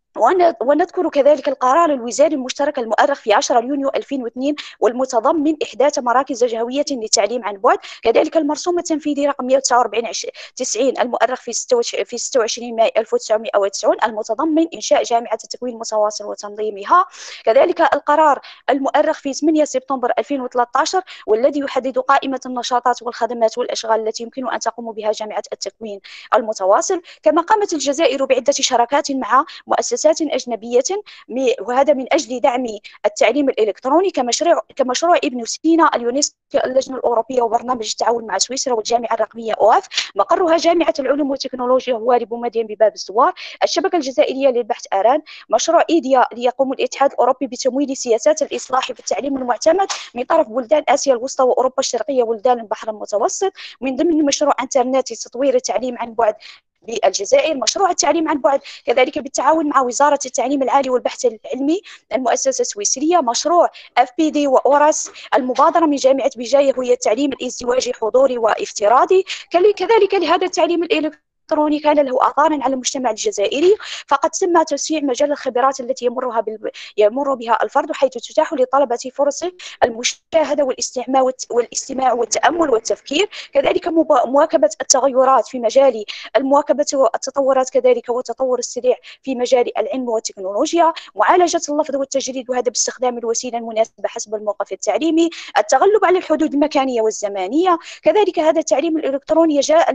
S7: ونذكر كذلك القرار الوزاري المشترك المؤرخ في 10 يونيو 2002 والمتضمن إحداث مراكز جهوية للتعليم عن بعد، كذلك المرسوم التنفيذي رقم 149/90 المؤرخ في 26 ماي 1990 المتضمن إنشاء جامعة التكوين المتواصل وتنظيمها، كذلك القرار المؤرخ في 8 سبتمبر 2013 والذي يحدد قائمة النشاطات والخدمات والأشغال التي يمكن أن تقوم بها جامعة التكوين المتواصل. كما قامت الجزائر بعدة شراكات مع مؤسسات أجنبية، وهذا من أجل دعم التعليم الإلكتروني كمشروع ابن سينا، اليونسكو، اللجنة الأوروبية، وبرنامج التعاون مع سويسرا، والجامعة الرقمية أوآف، مقرها جامعة العلوم والتكنولوجيا هواري بومدين بباب الزوار، الشبكة الجزائرية للبحث آران، مشروع إيديا ليقوم الاتحاد الأوروبي بتمويل سياسات الإصلاح في التعليم المعتمد من طرف بلدان آسيا الوسطى وأوروبا الشرقية وبلدان البحر المتوسط، من ضمن مشروع إنترنت لتطوير التعليم عن بعد بالجزائر، مشروع التعليم عن بعد كذلك بالتعاون مع وزارة التعليم العالي والبحث العلمي المؤسسة السويسرية، مشروع FPD وأوراس، المبادرة من جامعة بجاية وهي التعليم الازدواجي حضوري وافتراضي. كذلك لهذا التعليم الإلكتروني كان له آثار على المجتمع الجزائري، فقد تم توسيع مجال الخبرات التي يمر بها الفرد، حيث تتاح للطلبة فرص المشاهدة والاستماع والتأمل والتفكير، كذلك مواكبة التغيرات في مجال المواكبة والتطورات، كذلك والتطور السريع في مجال العلم والتكنولوجيا، معالجة اللفظ والتجريد وهذا باستخدام الوسيلة المناسبة حسب الموقف التعليمي، التغلب على الحدود المكانية والزمانية. كذلك هذا التعليم الإلكتروني جاء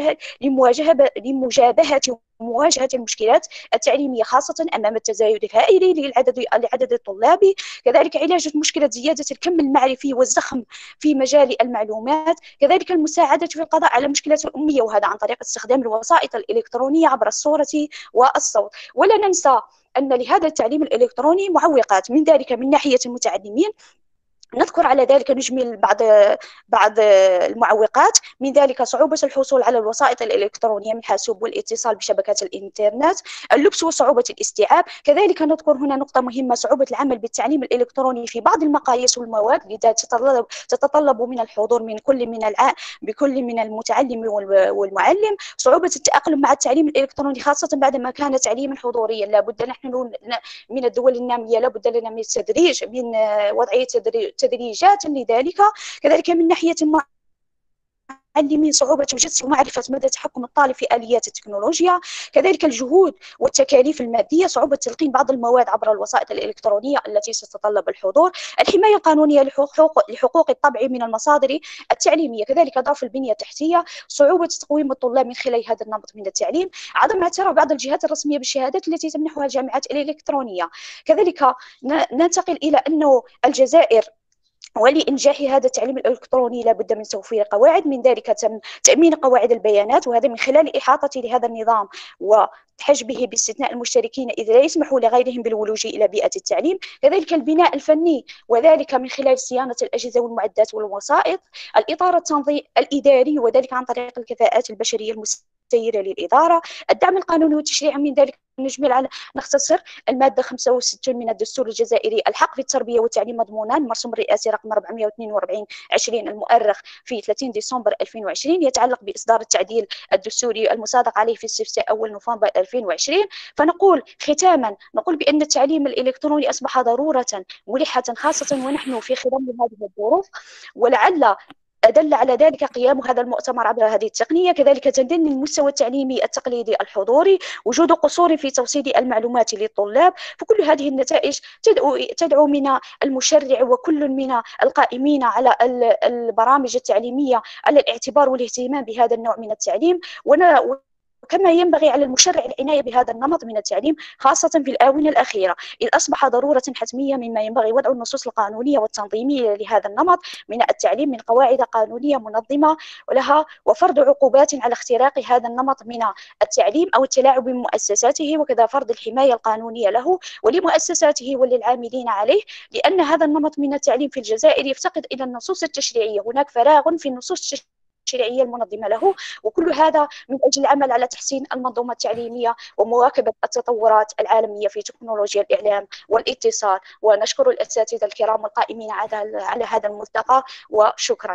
S7: لمواجهة المشكلات التعليمية خاصة أمام التزايد الهائل لعدد الطلاب، كذلك علاج مشكلة زيادة الكم المعرفي والزخم في مجال المعلومات، كذلك المساعدة في القضاء على مشكلة الأمية وهذا عن طريق استخدام الوسائط الإلكترونية عبر الصورة والصوت. ولا ننسى أن لهذا التعليم الإلكتروني معوقات، من ذلك من ناحية المتعلمين نذكر على ذلك نجمل بعض المعوقات، من ذلك صعوبة الحصول على الوسائط الإلكترونية من حاسوب والاتصال بشبكات الإنترنت، اللبس وصعوبة الاستيعاب. كذلك نذكر هنا نقطة مهمة، صعوبة العمل بالتعليم الإلكتروني في بعض المقاييس والمواد، لذا تتطلب من الحضور بكل من المتعلم والمعلم، صعوبة التأقلم مع التعليم الإلكتروني خاصة بعدما كان تعليما حضوريا. لابد نحن من الدول النامية لابد لنا من التدريج، من وضعية تدريجات لذلك. كذلك من ناحية المعلمين صعوبة جس ومعرفة مدى تحكم الطالب في آليات التكنولوجيا، كذلك الجهود والتكاليف المادية، صعوبة تلقين بعض المواد عبر الوسائط الإلكترونية التي تتطلب الحضور، الحماية القانونية لحقوق الطبع من المصادر التعليمية، كذلك ضعف البنية التحتية، صعوبة تقويم الطلاب من خلال هذا النمط من التعليم، عدم اعتراف بعض الجهات الرسمية بالشهادات التي تمنحها الجامعات الإلكترونية. كذلك ننتقل إلى أنه الجزائر ولإنجاح هذا التعليم الإلكتروني لا بد من توفير قواعد، من ذلك تأمين قواعد البيانات، وهذا من خلال إحاطة لهذا النظام وحجبه باستثناء المشتركين إذ لا يسمح لغيرهم بالولوج إلى بيئة التعليم. كذلك البناء الفني، وذلك من خلال صيانة الأجهزة والمعدات والوسائط، الإطار الإداري، وذلك عن طريق الكفاءات البشرية المسيرة للإدارة، الدعم القانوني والتشريعي، من ذلك نجمل على نختصر المادة 65 من الدستور الجزائري: الحق في التربية والتعليم مضمونان، مرسوم رئاسي رقم 442/20 المؤرخ في 30 ديسمبر 2020، يتعلق بإصدار التعديل الدستوري المصادق عليه في استفتاء أول نوفمبر 2020. فنقول ختاما، نقول بأن التعليم الإلكتروني أصبح ضرورة ملحة، خاصة ونحن في خضم هذه الظروف، ولعل أدل على ذلك قيام هذا المؤتمر عبر هذه التقنية. كذلك تدني المستوى التعليمي التقليدي الحضوري، وجود قصور في توصيل المعلومات للطلاب، فكل هذه النتائج تدعو من المشرع وكل من القائمين على البرامج التعليمية على الاعتبار والاهتمام بهذا النوع من التعليم، كما ينبغي على المشرع العناية بهذا النمط من التعليم خاصة في الآونة الأخيرة، إذ أصبح ضرورة حتمية، مما ينبغي وضع النصوص القانونية والتنظيمية لهذا النمط من التعليم من قواعد قانونية منظمة لها، وفرض عقوبات على اختراق هذا النمط من التعليم أو التلاعب بمؤسساته، وكذا فرض الحماية القانونية له ولمؤسساته وللعاملين عليه، لأن هذا النمط من التعليم في الجزائر يفتقد إلى النصوص التشريعية، هناك فراغ في النصوص التشريعية المنظمة له، وكل هذا من أجل العمل على تحسين المنظومة التعليمية ومواكبة التطورات العالمية في تكنولوجيا الإعلام والاتصال. ونشكر الأساتذة الكرام القائمين على هذا الملتقى، وشكرا.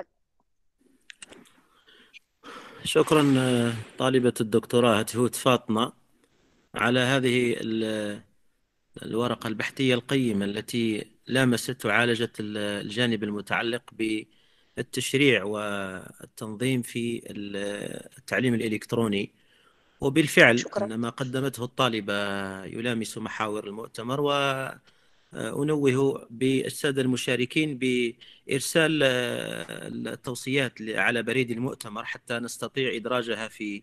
S2: شكرا طالبة الدكتوراه هتهوت فاطمة على هذه الورقة البحثية القيمة التي لامست وعالجت الجانب المتعلق بالتشريع والتنظيم في التعليم الإلكتروني. وبالفعل أن ما قدمته الطالبة يلامس محاور المؤتمر، وأنوه بالسادة المشاركين بإرسال التوصيات على بريد المؤتمر حتى نستطيع إدراجها في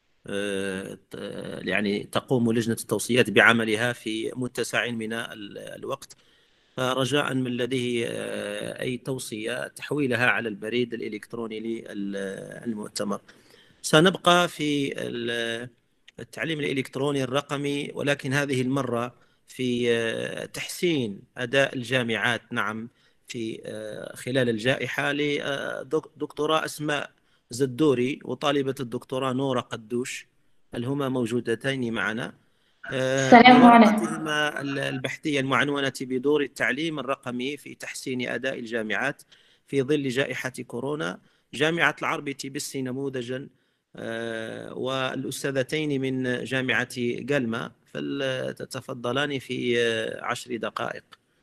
S2: يعني تقوم لجنة التوصيات بعملها في متسع من الوقت، فرجاء من لديه أي توصية تحويلها على البريد الإلكتروني للمؤتمر. سنبقى في التعليم الإلكتروني الرقمي، ولكن هذه المرة في تحسين أداء الجامعات، نعم، في خلال الجائحة، لدكتوراه أسماء زدوري وطالبة الدكتوراه نورة قدوش، هل هما موجودتين معنا؟
S8: السلام عليكم.
S2: البحثية المعنونة بدور التعليم الرقمي في تحسين أداء الجامعات في ظل جائحة كورونا، جامعة العربي تبسي نموذجا، والأستاذتين من جامعة جلمة، فلتتفضلان في 10 دقائق.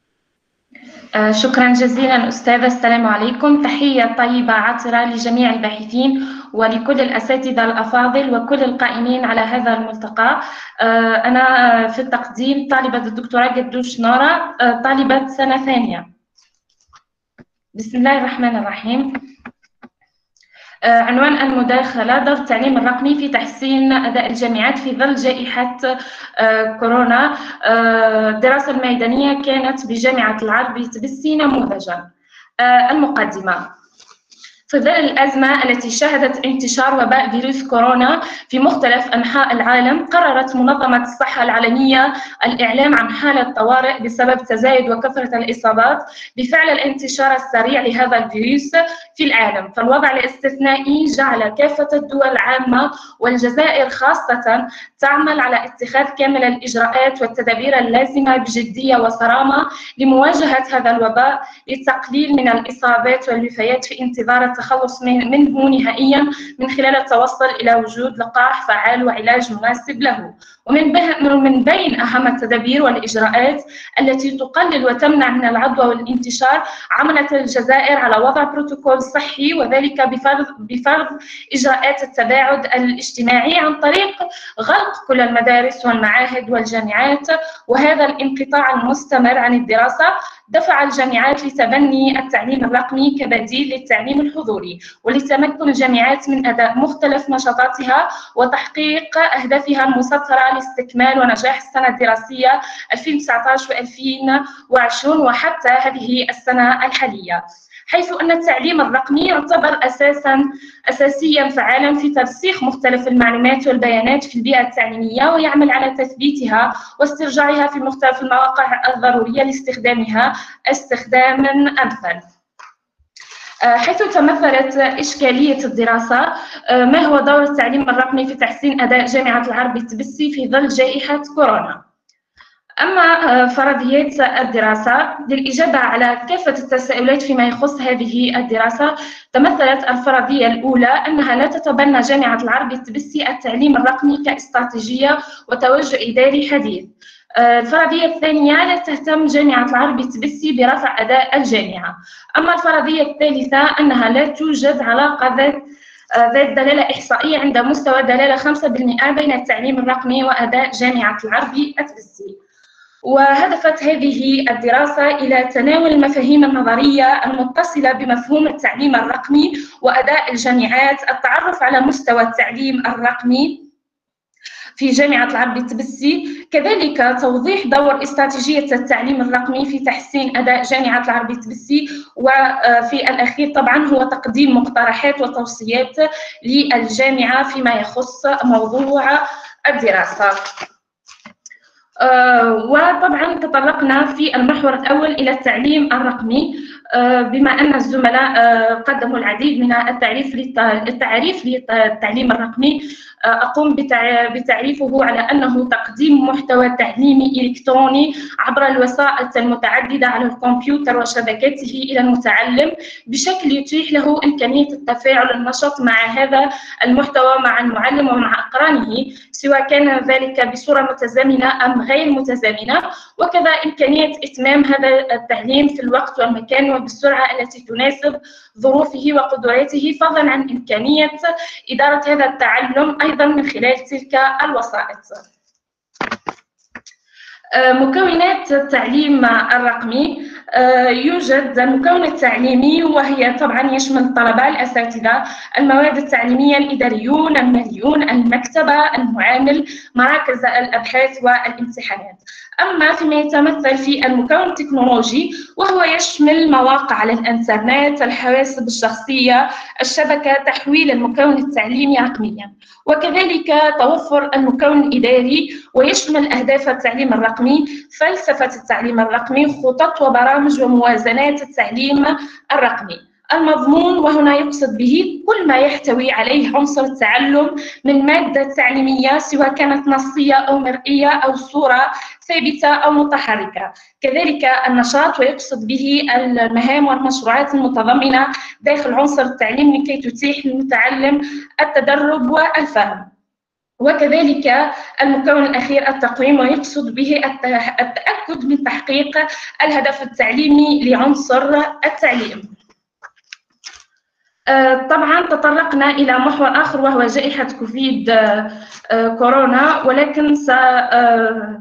S8: شكرا جزيلا أستاذة. السلام عليكم. تحية طيبة عاطرة لجميع الباحثين ولكل الأساتذة الأفاضل وكل القائمين على هذا الملتقى. أنا في التقديم طالبة الدكتوراه قدوش نورة، طالبة سنة ثانية. بسم الله الرحمن الرحيم. عنوان المداخلة: دور التعليم الرقمي في تحسين أداء الجامعات في ظل جائحة كورونا. الدراسة الميدانية كانت بجامعة العربي تبسي نموذجا. المقدمة: في ظل الأزمة التي شهدت انتشار وباء فيروس كورونا في مختلف أنحاء العالم، قررت منظمة الصحة العالمية الإعلام عن حالة طوارئ بسبب تزايد وكثرة الإصابات بفعل الانتشار السريع لهذا الفيروس في العالم. فالوضع الاستثنائي جعل كافة الدول العامة والجزائر خاصة تعمل على اتخاذ كامل الإجراءات والتدابير اللازمة بجدية وصرامة لمواجهة هذا الوباء للتقليل من الإصابات والوفيات في انتظار التخلص منه نهائيا من خلال التوصل إلى وجود لقاح فعال وعلاج مناسب له. ومن بين أهم التدابير والإجراءات التي تقلل وتمنع من العدوى والانتشار، عملت الجزائر على وضع بروتوكول صحي، وذلك بفرض إجراءات التباعد الاجتماعي عن طريق غلق كل المدارس والمعاهد والجامعات، وهذا الانقطاع المستمر عن الدراسة دفع الجامعات لتبني التعليم الرقمي كبديل للتعليم الحضوري، ولتمكن الجامعات من أداء مختلف نشاطاتها وتحقيق أهدافها المسطرة لاستكمال ونجاح السنة الدراسية 2019 و2020 وحتى هذه السنة الحالية، حيث أن التعليم الرقمي يعتبر أساسياً فعالاً في ترسيخ مختلف المعلومات والبيانات في البيئة التعليمية، ويعمل على تثبيتها واسترجاعها في مختلف المواقع الضرورية لاستخدامها استخداماً أمثل. حيث تمثلت إشكالية الدراسة، ما هو دور التعليم الرقمي في تحسين أداء جامعة العربي التبسي في ظل جائحة كورونا؟ أما فرضيات الدراسة، للإجابة على كافة التساؤلات فيما يخص هذه الدراسة، تمثلت الفرضية الأولى أنها لا تتبنى جامعة العربي التبسي التعليم الرقمي كاستراتيجية وتوجه إداري حديث. الفرضية الثانية، لا تهتم جامعة العربي التبسي برفع أداء الجامعة. أما الفرضية الثالثة، أنها لا توجد علاقة ذات دلالة إحصائية عند مستوى دلالة 5% بين التعليم الرقمي وأداء جامعة العربي التبسي. وهدفت هذه الدراسة إلى تناول المفاهيم النظرية المتصلة بمفهوم التعليم الرقمي وأداء الجامعات، التعرف على مستوى التعليم الرقمي في جامعة العربي التبسي، كذلك توضيح دور استراتيجية التعليم الرقمي في تحسين أداء جامعة العربي التبسي، وفي الأخير طبعا هو تقديم مقترحات وتوصيات للجامعة فيما يخص موضوع الدراسة. وطبعا تطرقنا في المحور الأول إلى التعليم الرقمي، بما أن الزملاء قدموا العديد من التعريف للتعليم الرقمي. أقوم بتعريفه على أنه تقديم محتوى تعليمي إلكتروني عبر الوسائط المتعددة على الكمبيوتر وشبكاته إلى المتعلم بشكل يتيح له إمكانية التفاعل النشط مع هذا المحتوى مع المعلم ومع أقرانه، سواء كان ذلك بصورة متزامنة أم غير متزامنة، وكذا إمكانية إتمام هذا التعليم في الوقت والمكان وبالسرعة التي تناسب ظروفه وقدراته، فضلا عن إمكانية إدارة هذا التعلم أيضا من خلال تلك الوسائط. مكونات التعليم الرقمي، يوجد المكون التعليمي، وهي طبعا يشمل الطلبة، الأساتذة، المواد التعليمية، الإداريون، الماليون، المكتبة، المعامل، مراكز الأبحاث والامتحانات. أما فيما يتمثل في المكون التكنولوجي، وهو يشمل مواقع على الإنترنت، الحواسب الشخصية، الشبكة، تحويل المكون التعليمي رقميا، وكذلك توفر المكون الإداري، ويشمل أهداف التعليم الرقمي، فلسفة التعليم الرقمي، خطط وبرامج وموازنات التعليم الرقمي. المضمون، وهنا يقصد به كل ما يحتوي عليه عنصر التعلم من مادة تعليمية، سواء كانت نصية أو مرئية أو صورة ثابتة أو متحركة. كذلك النشاط، ويقصد به المهام والمشروعات المتضمنة داخل عنصر التعليم لكي تتيح للمتعلم التدرب والفهم. وكذلك المكون الأخير التقويم، ويقصد به التأكد من تحقيق الهدف التعليمي لعنصر التعليم. طبعا تطرقنا إلى محور آخر وهو جائحة كوفيد كورونا، ولكن سأمر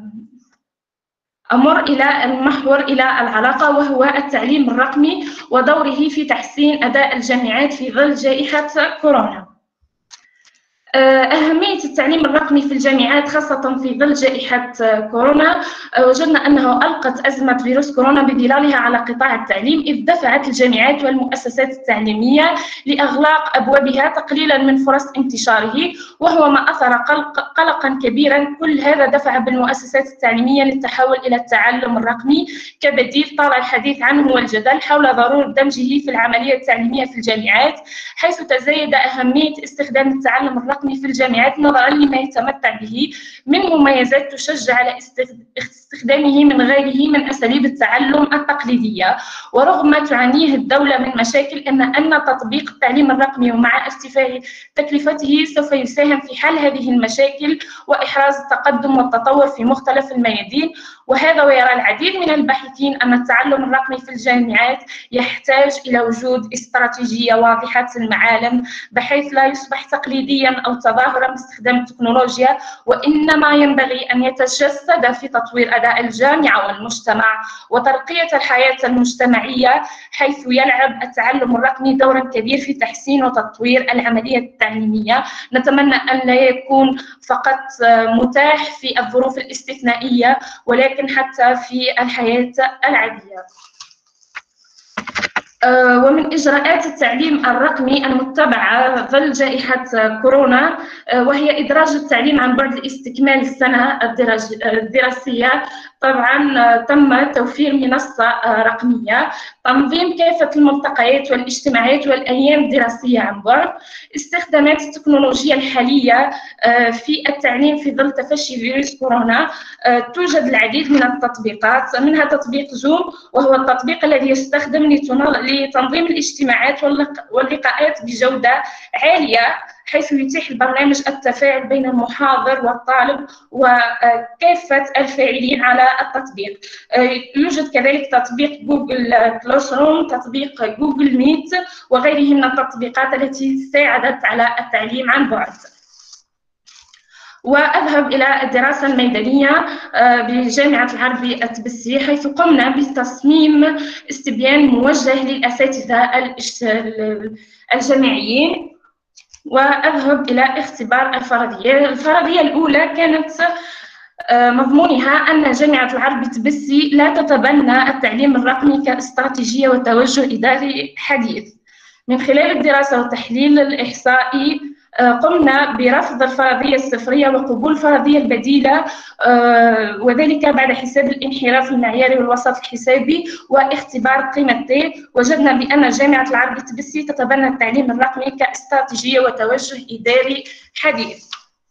S8: إلى المحور إلى العلاقة، وهو التعليم الرقمي ودوره في تحسين أداء الجامعات في ظل جائحة كورونا. أهمية التعليم الرقمي في الجامعات خاصة في ظل جائحة كورونا، وجدنا أنه ألقت أزمة فيروس كورونا بظلالها على قطاع التعليم، إذ دفعت الجامعات والمؤسسات التعليمية لإغلاق أبوابها تقليلا من فرص انتشاره، وهو ما أثر قلقا كبيرا. كل هذا دفع بالمؤسسات التعليمية للتحول إلى التعلم الرقمي كبديل طال الحديث عنه والجدل حول ضرورة دمجه في العملية التعليمية في الجامعات، حيث تزايد أهمية استخدام التعلم الرقمي في الجامعات نظرا لما يتمتع به من مميزات تشجع على استخدامه من غيره من أساليب التعلم التقليدية. ورغم ما تعانيه الدولة من مشاكل، أن تطبيق التعليم الرقمي ومع ارتفاع تكلفته سوف يساهم في حل هذه المشاكل وإحراز التقدم والتطور في مختلف الميادين. وهذا ويرى العديد من الباحثين أن التعلم الرقمي في الجامعات يحتاج إلى وجود استراتيجية واضحة المعالم، بحيث لا يصبح تقليديا أو أو تظاهرا باستخدام التكنولوجيا، وإنما ينبغي أن يتجسد في تطوير أداء الجامعة والمجتمع وترقية الحياة المجتمعية، حيث يلعب التعلم الرقمي دورا كبير في تحسين وتطوير العملية التعليمية. نتمنى أن لا يكون فقط متاح في الظروف الاستثنائية، ولكن حتى في الحياة العادية. ومن إجراءات التعليم الرقمي المتبعة ظل جائحة كورونا وهي إدراج التعليم عن بعد لاستكمال السنة الدراسية. طبعا تم توفير منصة رقمية، تنظيم كافة الملتقيات والاجتماعات والأيام الدراسية عن بعد، استخدامات التكنولوجيا الحالية في التعليم في ظل تفشي فيروس كورونا. توجد العديد من التطبيقات، منها تطبيق زوم، وهو التطبيق الذي يستخدم لتنظيم الاجتماعات واللقاءات بجودة عالية، حيث يتيح البرنامج التفاعل بين المحاضر والطالب وكافة الفاعلين على التطبيق. يوجد كذلك تطبيق جوجل كلاس روم، تطبيق جوجل ميت، وغيره من التطبيقات التي ساعدت على التعليم عن بعد. وأذهب إلى الدراسة الميدانية بجامعة العربي التبسي، حيث قمنا بتصميم استبيان موجه للأساتذة الجامعيين. وأذهب إلى اختبار الفرضية. الفرضية الأولى كانت مضمونها أن جامعة العربي التبسي لا تتبنى التعليم الرقمي كاستراتيجية وتوجه إداري حديث. من خلال الدراسة والتحليل الإحصائي قمنا برفض الفرضية الصفرية وقبول الفرضية البديلة، وذلك بعد حساب الانحراف المعياري والوسط الحسابي واختبار قيمة T. وجدنا بأن جامعة العربي التبسي تتبنى التعليم الرقمي كاستراتيجية وتوجه إداري حديث.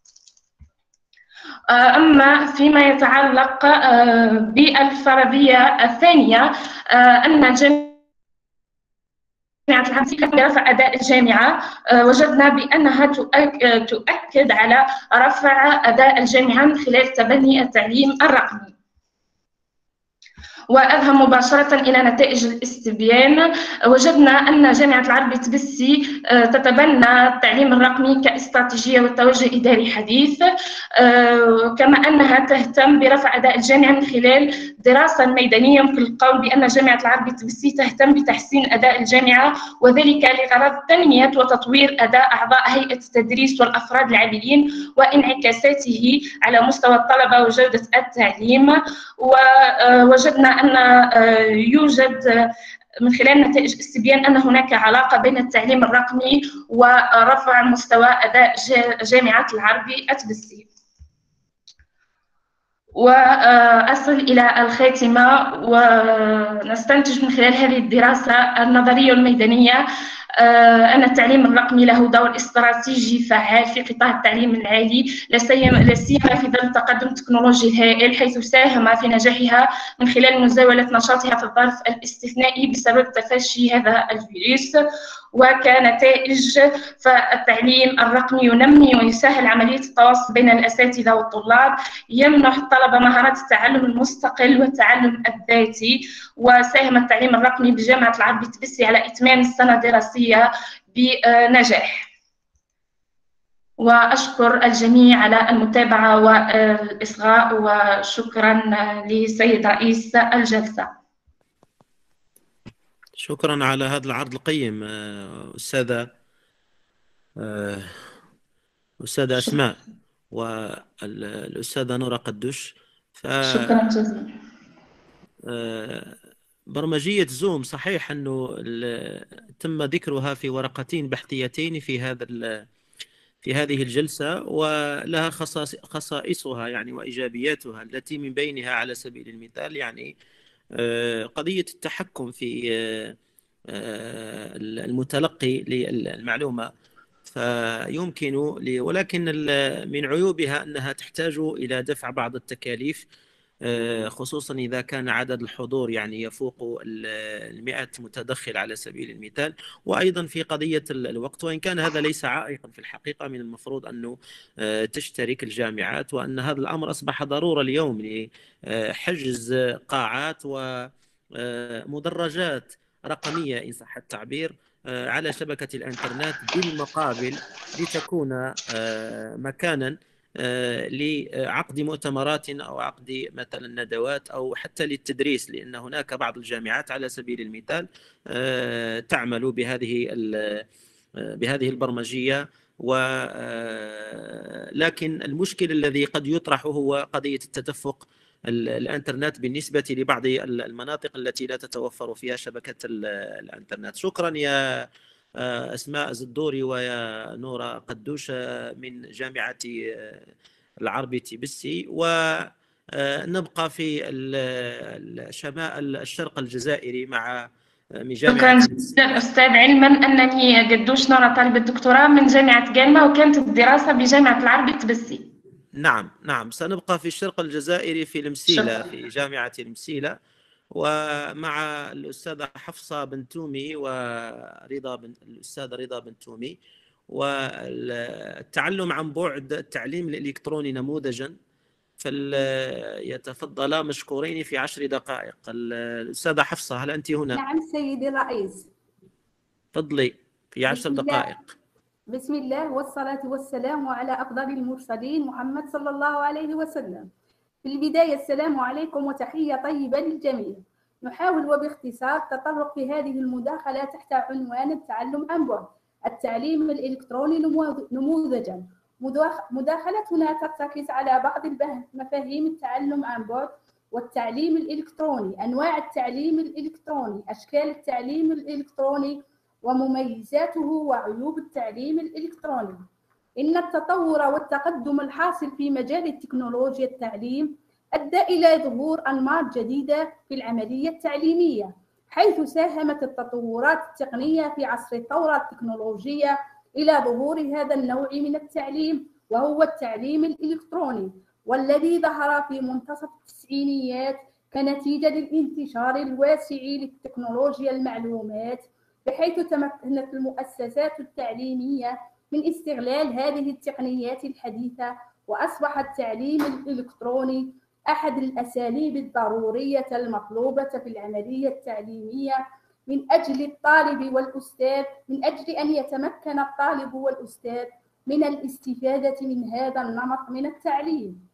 S8: أما فيما يتعلق بالفرضية الثانية، أن جامعة العربي برفع أداء الجامعة، وجدنا بأنها تؤكد على رفع أداء الجامعة من خلال تبني التعليم الرقمي. وأذهب مباشرة إلى نتائج الاستبيان. وجدنا أن جامعة العربي التبسي تتبنى التعليم الرقمي كاستراتيجية وتوجه إداري حديث، كما أنها تهتم برفع أداء الجامعة من خلال دراسة ميدانية. يمكن القول بأن جامعة العربي التبسي تهتم بتحسين أداء الجامعة، وذلك لغرض تنمية وتطوير أداء أعضاء هيئة التدريس والأفراد العاملين وانعكاساته على مستوى الطلبة وجودة التعليم. ووجدنا أن يوجد من خلال نتائج الاستبيان أن هناك علاقة بين التعليم الرقمي ورفع مستوى أداء جامعة العربي التبسي. وأصل إلى الخاتمة، ونستنتج من خلال هذه الدراسة النظرية والميدانية أن التعليم الرقمي له دور استراتيجي فعال في قطاع التعليم العالي، لا سيما في ظل التقدم التكنولوجي الهائل، حيث ساهم في نجاحها من خلال مزاولة نشاطها في الظرف الاستثنائي بسبب تفشي هذا الفيروس. وكنتائج، فالتعليم الرقمي ينمي ويسهل عملية التواصل بين الأساتذة والطلاب، يمنح الطلبة مهارات التعلم المستقل والتعلم الذاتي. وساهم التعليم الرقمي بجامعة العربي التبسي على إتمام السنة الدراسية بنجاح. وأشكر الجميع على المتابعة والإصغاء، وشكرا لسيد رئيس الجلسة.
S9: شكرا على هذا العرض القيم أستاذة أسماء والأستاذة نورة قدوش.
S8: شكرا جزيلا.
S9: برمجية زوم صحيح أنه تم ذكرها في ورقتين بحثيتين في هذه الجلسة، ولها خصائصها يعني وإيجابياتها، التي من بينها على سبيل المثال يعني قضية التحكم في المتلقي للمعلومة، فيمكن ولكن من عيوبها أنها تحتاج إلى دفع بعض التكاليف، خصوصا إذا كان عدد الحضور يعني يفوق 100 متدخل على سبيل المثال. وأيضا في قضية الوقت، وإن كان هذا ليس عائقا في الحقيقة، من المفروض أنه تشترك الجامعات، وأن هذا الأمر أصبح ضرورة اليوم لحجز قاعات ومدرجات رقمية إن صح التعبير على شبكة الإنترنت بالمقابل، لتكون مكانا لعقد مؤتمرات أو عقد مثلا ندوات أو حتى للتدريس، لأن هناك بعض الجامعات على سبيل المثال تعمل بهذه البرمجية. لكن المشكل الذي قد يطرح هو قضية التدفق الإنترنت بالنسبة لبعض المناطق التي لا تتوفر فيها شبكة الإنترنت. شكرا يا أسماء زدوري ويا نورة قدوش من جامعة العربي تبسي. ونبقى في شمال الشرق الجزائري مع من جامعة
S8: شكرا جدا أستاذ، علما أنني قدوش نورة طالبة دكتوراه من جامعة قالمة، وكانت الدراسة بجامعة العربي تبسي.
S9: نعم سنبقى في الشرق الجزائري في المسيلة، في جامعة المسيلة، ومع الأستاذة حفصة بنتومي الأستاذة رضا بنتومي. والتعلم عن بعد، التعليم الإلكتروني نموذجا، فليتفضلا مشكورين في 10 دقائق. الأستاذة حفصة، هل أنت هنا؟
S5: نعم سيدي الرئيس.
S9: تفضلي في 10 دقائق.
S5: بسم الله والصلاة والسلام على أفضل المرسلين محمد صلى الله عليه وسلم. في البداية السلام عليكم وتحية طيبة للجميع. نحاول وباختصار التطرق في هذه المداخلة تحت عنوان التعلم عن بعد، التعليم الإلكتروني نموذجا. مداخلتنا ترتكز على بعض مفاهيم التعلم عن بعد والتعليم الإلكتروني، أنواع التعليم الإلكتروني، أشكال التعليم الإلكتروني ومميزاته وعيوب التعليم الإلكتروني. إن التطور والتقدم الحاصل في مجال التكنولوجيا التعليم أدى إلى ظهور أنماط جديدة في العملية التعليمية، حيث ساهمت التطورات التقنية في عصر الثورة التكنولوجية إلى ظهور هذا النوع من التعليم، وهو التعليم الإلكتروني، والذي ظهر في منتصف التسعينيات كنتيجة للانتشار الواسع للتكنولوجيا المعلومات، بحيث تمكنت المؤسسات التعليمية من استغلال هذه التقنيات الحديثة، وأصبح التعليم الإلكتروني أحد الأساليب الضرورية المطلوبة في العملية التعليمية من أجل الطالب والأستاذ، من أجل أن يتمكن الطالب والأستاذ من الاستفادة من هذا النمط من التعليم.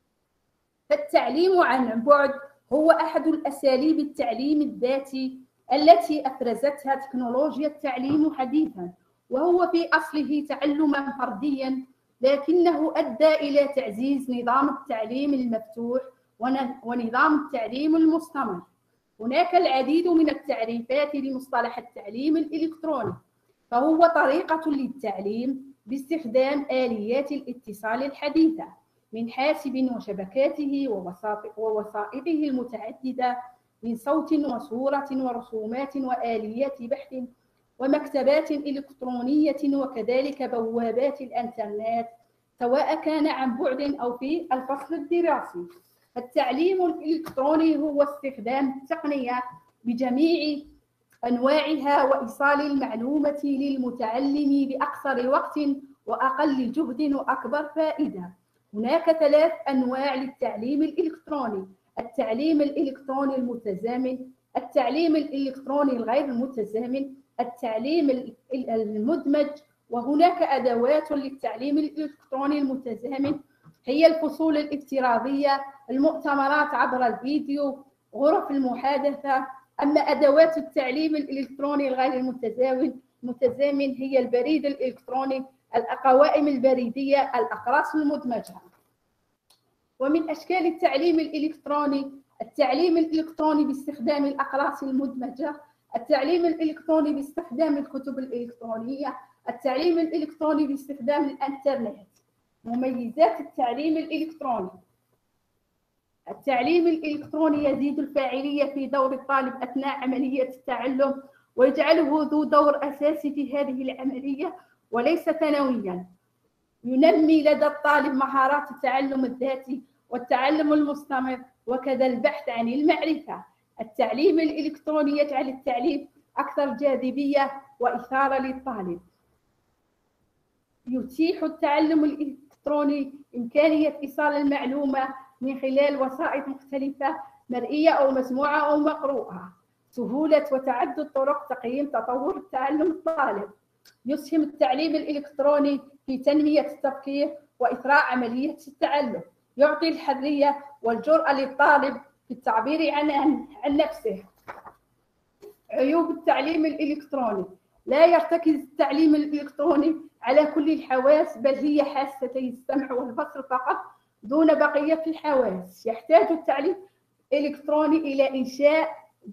S5: فالتعليم عن بعد هو أحد الأساليب التعليم الذاتي التي أفرزتها تكنولوجيا التعليم حديثاً، وهو في أصله تعلماً فردياً، لكنه أدى إلى تعزيز نظام التعليم المفتوح ونظام التعليم المستمر. هناك العديد من التعريفات لمصطلح التعليم الإلكتروني، فهو طريقة للتعليم باستخدام آليات الاتصال الحديثة من حاسب وشبكاته ووسائطه المتعددة، من صوت وصورة ورسومات وآليات بحث ومكتبات إلكترونية، وكذلك بوابات الإنترنت، سواء كان عن بعد أو في الفصل الدراسي. التعليم الإلكتروني هو استخدام التقنية بجميع أنواعها وإيصال المعلومة للمتعلم بأقصر وقت وأقل جهد وأكبر فائدة. هناك 3 أنواع للتعليم الإلكتروني: التعليم الإلكتروني المتزامن، التعليم الإلكتروني الغير المتزامن، التعليم المدمج. وهناك أدوات للتعليم الإلكتروني المتزامن هي الفصول الافتراضية، المؤتمرات عبر الفيديو، غرف المحادثة. أما أدوات التعليم الإلكتروني الغير المتزامن هي البريد الإلكتروني، القوائم البريدية، الأقراص المدمجة. ومن أشكال التعليم الإلكتروني: التعليم الإلكتروني باستخدام الأقراص المدمجة، التعليم الإلكتروني باستخدام الكتب الإلكترونية، التعليم الإلكتروني باستخدام الإنترنت. مميزات التعليم الإلكتروني: التعليم الإلكتروني يزيد الفاعلية في دور الطالب أثناء عملية التعلم، ويجعله ذو دور أساسي في هذه العملية وليس ثانوياً. ينمي لدى الطالب مهارات التعلم الذاتي والتعلم المستمر، وكذا البحث عن المعرفة. التعليم الإلكتروني يجعل التعليم أكثر جاذبية وإثارة للطالب. يتيح التعلم الإلكتروني إمكانية إيصال المعلومة من خلال وسائط مختلفة، مرئية أو مسموعة أو مقروءة، سهولة وتعدد طرق تقييم تطور تعلم الطالب. يسهم التعليم الإلكتروني في تنمية التفكير وإثراء عملية التعلم. يعطي الحرية والجرأة للطالب في التعبير عن نفسه. عيوب التعليم الإلكتروني: لا يرتكز التعليم الإلكتروني على كل الحواس، بل هي حاستي السمع والبصر فقط دون بقية الحواس. يحتاج التعليم الإلكتروني إلى إنشاء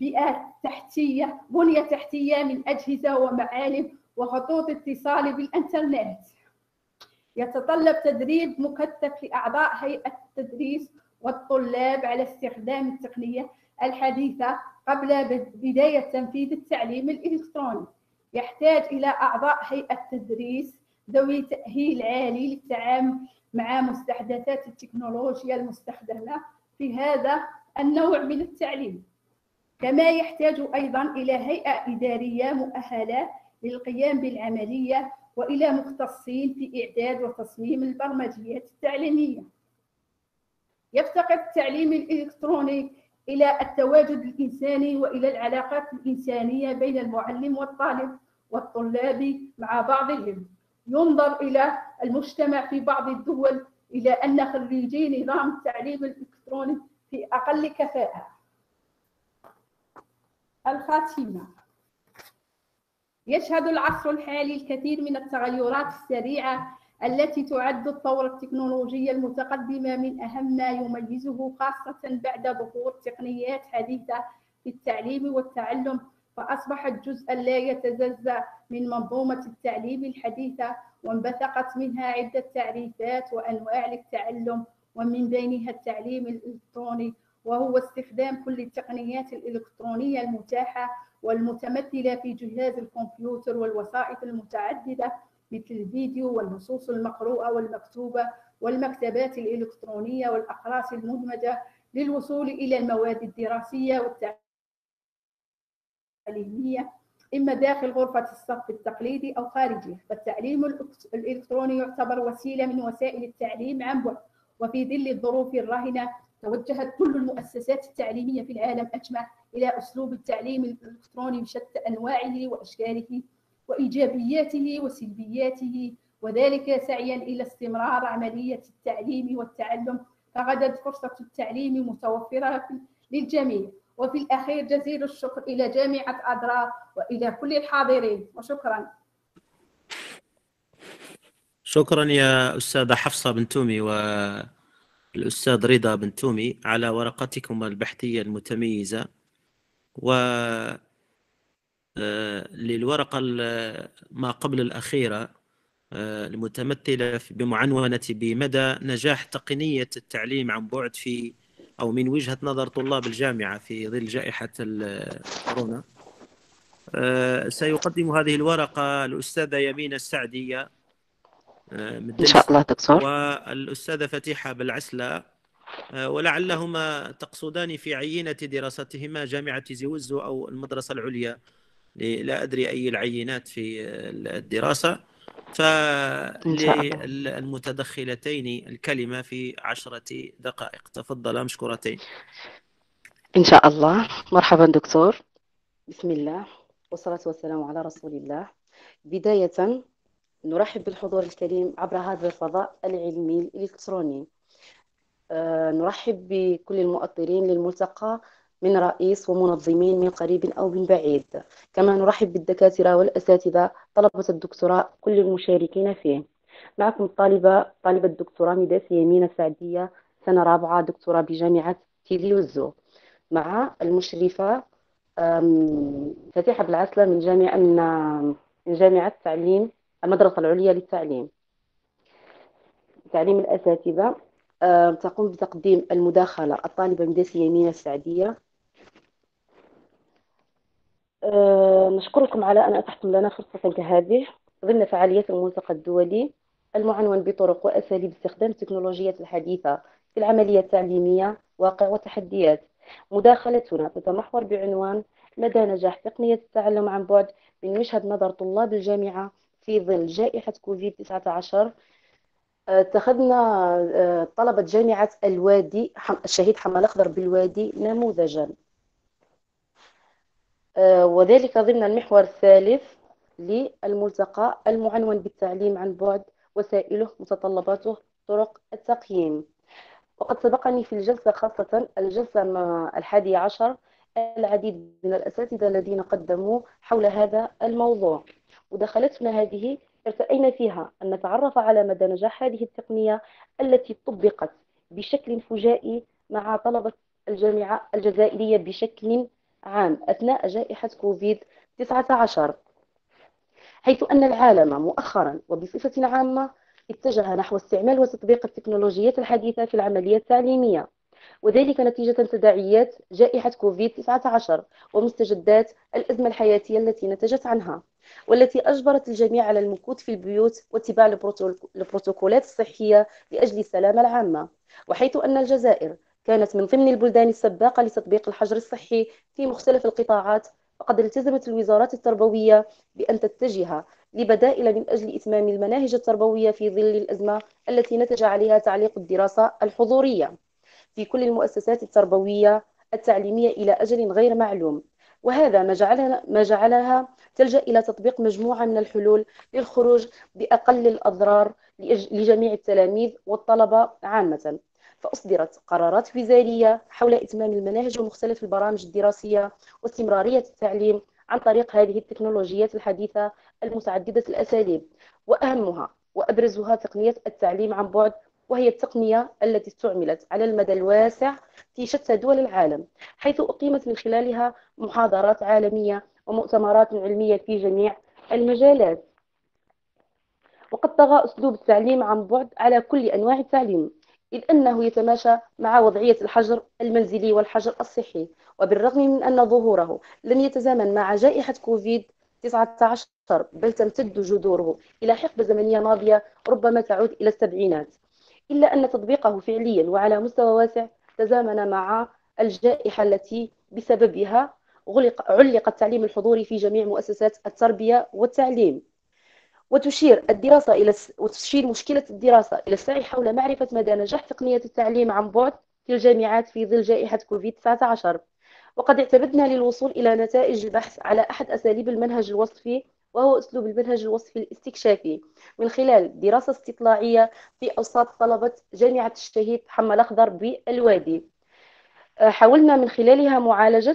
S5: بنية تحتية من أجهزة ومعالم وخطوط اتصال بالإنترنت. يتطلب تدريب مكثف لأعضاء هيئة التدريس والطلاب على استخدام التقنية الحديثة قبل بداية تنفيذ التعليم الإلكتروني. يحتاج إلى أعضاء هيئة التدريس ذوي تأهيل عالي للتعامل مع مستحدثات التكنولوجيا المستخدمة في هذا النوع من التعليم. كما يحتاج أيضاً إلى هيئة إدارية مؤهلة للقيام بالعملية وإلى مختصين في إعداد وتصميم البرمجيات التعليمية. يفتقد التعليم الإلكتروني إلى التواجد الإنساني وإلى العلاقات الإنسانية بين المعلم والطالب والطلاب مع بعضهم. ينظر إلى المجتمع في بعض الدول إلى أن خريجي نظام التعليم الإلكتروني في أقل كفاءة. الخاتمة: يشهد العصر الحالي الكثير من التغيرات السريعة التي تعد الثورة التكنولوجية المتقدمة من أهم ما يميزه، خاصة بعد ظهور تقنيات حديثة في التعليم والتعلم، فأصبحت جزءاً لا يتجزأ من منظومة التعليم الحديثة، وانبثقت منها عدة تعريفات وأنواع للتعلم، ومن بينها التعليم الإلكتروني، وهو استخدام كل التقنيات الإلكترونية المتاحة والمتمثلة في جهاز الكمبيوتر والوسائط المتعددة مثل الفيديو والنصوص المقروءة والمكتوبة والمكتبات الإلكترونية والأقراص المدمجة للوصول إلى المواد الدراسية والتعليمية، إما داخل غرفة الصف التقليدي أو خارجه. فالتعليم الإلكتروني يعتبر وسيلة من وسائل التعليم عن بعد، وفي ظل الظروف الراهنة توجهت كل المؤسسات التعليمية في العالم أجمع إلى أسلوب التعليم الإلكتروني بشتى أنواعه وأشكاله وإيجابياته وسلبياته، وذلك سعياً إلى استمرار عملية التعليم والتعلم. فغدت فرصة التعليم متوفرة للجميع. وفي الأخير جزيل الشكر إلى جامعة أدرار وإلى كل الحاضرين، وشكراً.
S9: شكرا يا أستاذة حفصة بن تومي والأستاذ رضا بن تومي على ورقتكم البحثية المتميزة. وللورقة ما قبل الأخيرة المتمثلة بمعنونة بمدى نجاح تقنية التعليم عن بعد في أو من وجهة نظر طلاب الجامعة في ظل جائحة كورونا. سيقدم هذه الورقة الأستاذة يمين السعدية
S10: إن شاء الله دكتور،
S9: والأستاذة فتيحة بالعسلة، ولعلهما تقصدان في عينة دراستهما جامعة زيوزو أو المدرسة العليا، لا أدري أي العينات في الدراسة. فللمتدخلتين الكلمة في 10 دقائق، تفضلا مشكورتين.
S10: إن شاء الله. مرحبا دكتور. بسم الله والصلاة والسلام على رسول الله. بداية نرحب بالحضور الكريم عبر هذا الفضاء العلمي الإلكتروني. نرحب بكل المؤطرين للملتقى من رئيس ومنظمين من قريب أو من بعيد. كما نرحب بالدكاترة والأساتذة طلبة الدكتوراه كل المشاركين فيه. معكم طالبة الدكتوراه ميداس يمين السعدية، سنة رابعة، دكتوراه بجامعة تيزي وزو، مع المشرفة فتيحة بالعسلة من جامعة تعليم المدرسة العليا للتعليم الأساتذة. تقوم بتقديم المداخلة الطالبة ميداس يمين السعدية. نشكركم على أن أتحتم لنا فرصة كهذه ضمن فعاليات الملتقى الدولي المعنون بطرق وأساليب استخدام التكنولوجيا الحديثة في العملية التعليمية، واقع وتحديات. مداخلتنا تتمحور بعنوان مدى نجاح تقنية التعلم عن بعد من وجهة نظر طلاب الجامعة في ظل جائحة كوفيد-19. اتخذنا طلبة جامعة الوادي الشهيد حمال الأخضر بالوادي نموذجا. وذلك ضمن المحور الثالث للملتقى المعنون بالتعليم عن بعد، وسائله، متطلباته، طرق التقييم. وقد سبقني في الجلسة، خاصة الجلسة 11، العديد من الأساتذة الذين قدموا حول هذا الموضوع، ودخلتنا هذه ارتأينا فيها أن نتعرف على مدى نجاح هذه التقنية التي طبقت بشكل فجائي مع طلبة الجامعة الجزائرية بشكل عام أثناء جائحة كوفيد-19، حيث أن العالم مؤخرا وبصفة عامة اتجه نحو استعمال وتطبيق التكنولوجيات الحديثة في العملية التعليمية، وذلك نتيجة تداعيات جائحة كوفيد-19 ومستجدات الأزمة الحياتية التي نتجت عنها، والتي أجبرت الجميع على المكوث في البيوت واتباع البروتوكولات الصحية لأجل السلامة العامة. وحيث أن الجزائر كانت من ضمن البلدان السباقة لتطبيق الحجر الصحي في مختلف القطاعات، فقد التزمت الوزارات التربوية بأن تتجه لبدائل من أجل إتمام المناهج التربوية في ظل الأزمة التي نتج عليها تعليق الدراسة الحضورية في كل المؤسسات التربوية التعليمية إلى أجل غير معلوم. وهذا ما جعلها تلجأ إلى تطبيق مجموعة من الحلول للخروج بأقل الأضرار لجميع التلاميذ والطلبة عامة. فأصدرت قرارات وزارية حول إتمام المناهج ومختلف البرامج الدراسية واستمرارية التعليم عن طريق هذه التكنولوجيات الحديثة المتعددة الأساليب، وأهمها وأبرزها تقنية التعليم عن بعد، وهي التقنية التي استعملت على المدى الواسع في شتى دول العالم، حيث أقيمت من خلالها محاضرات عالمية ومؤتمرات علمية في جميع المجالات. وقد طغى أسلوب التعليم عن بعد على كل أنواع التعليم، إذ أنه يتماشى مع وضعية الحجر المنزلي والحجر الصحي. وبالرغم من أن ظهوره لم يتزامن مع جائحة كوفيد-19، بل تمتد جذوره إلى حقبة زمنية ماضية ربما تعود إلى السبعينات، إلا أن تطبيقه فعليا وعلى مستوى واسع تزامن مع الجائحة التي بسببها علق التعليم الحضوري في جميع مؤسسات التربية والتعليم. وتشير مشكلة الدراسة إلى السعي حول معرفة مدى نجاح تقنية التعليم عن بعد في الجامعات في ظل جائحة كوفيد-19. وقد اعتمدنا للوصول إلى نتائج البحث على أحد أساليب المنهج الوصفي، وهو أسلوب المنهج الوصفي الاستكشافي، من خلال دراسة استطلاعية في أوساط طلبة جامعة الشهيد حمى الأخضر بالوادي. حاولنا من خلالها معالجة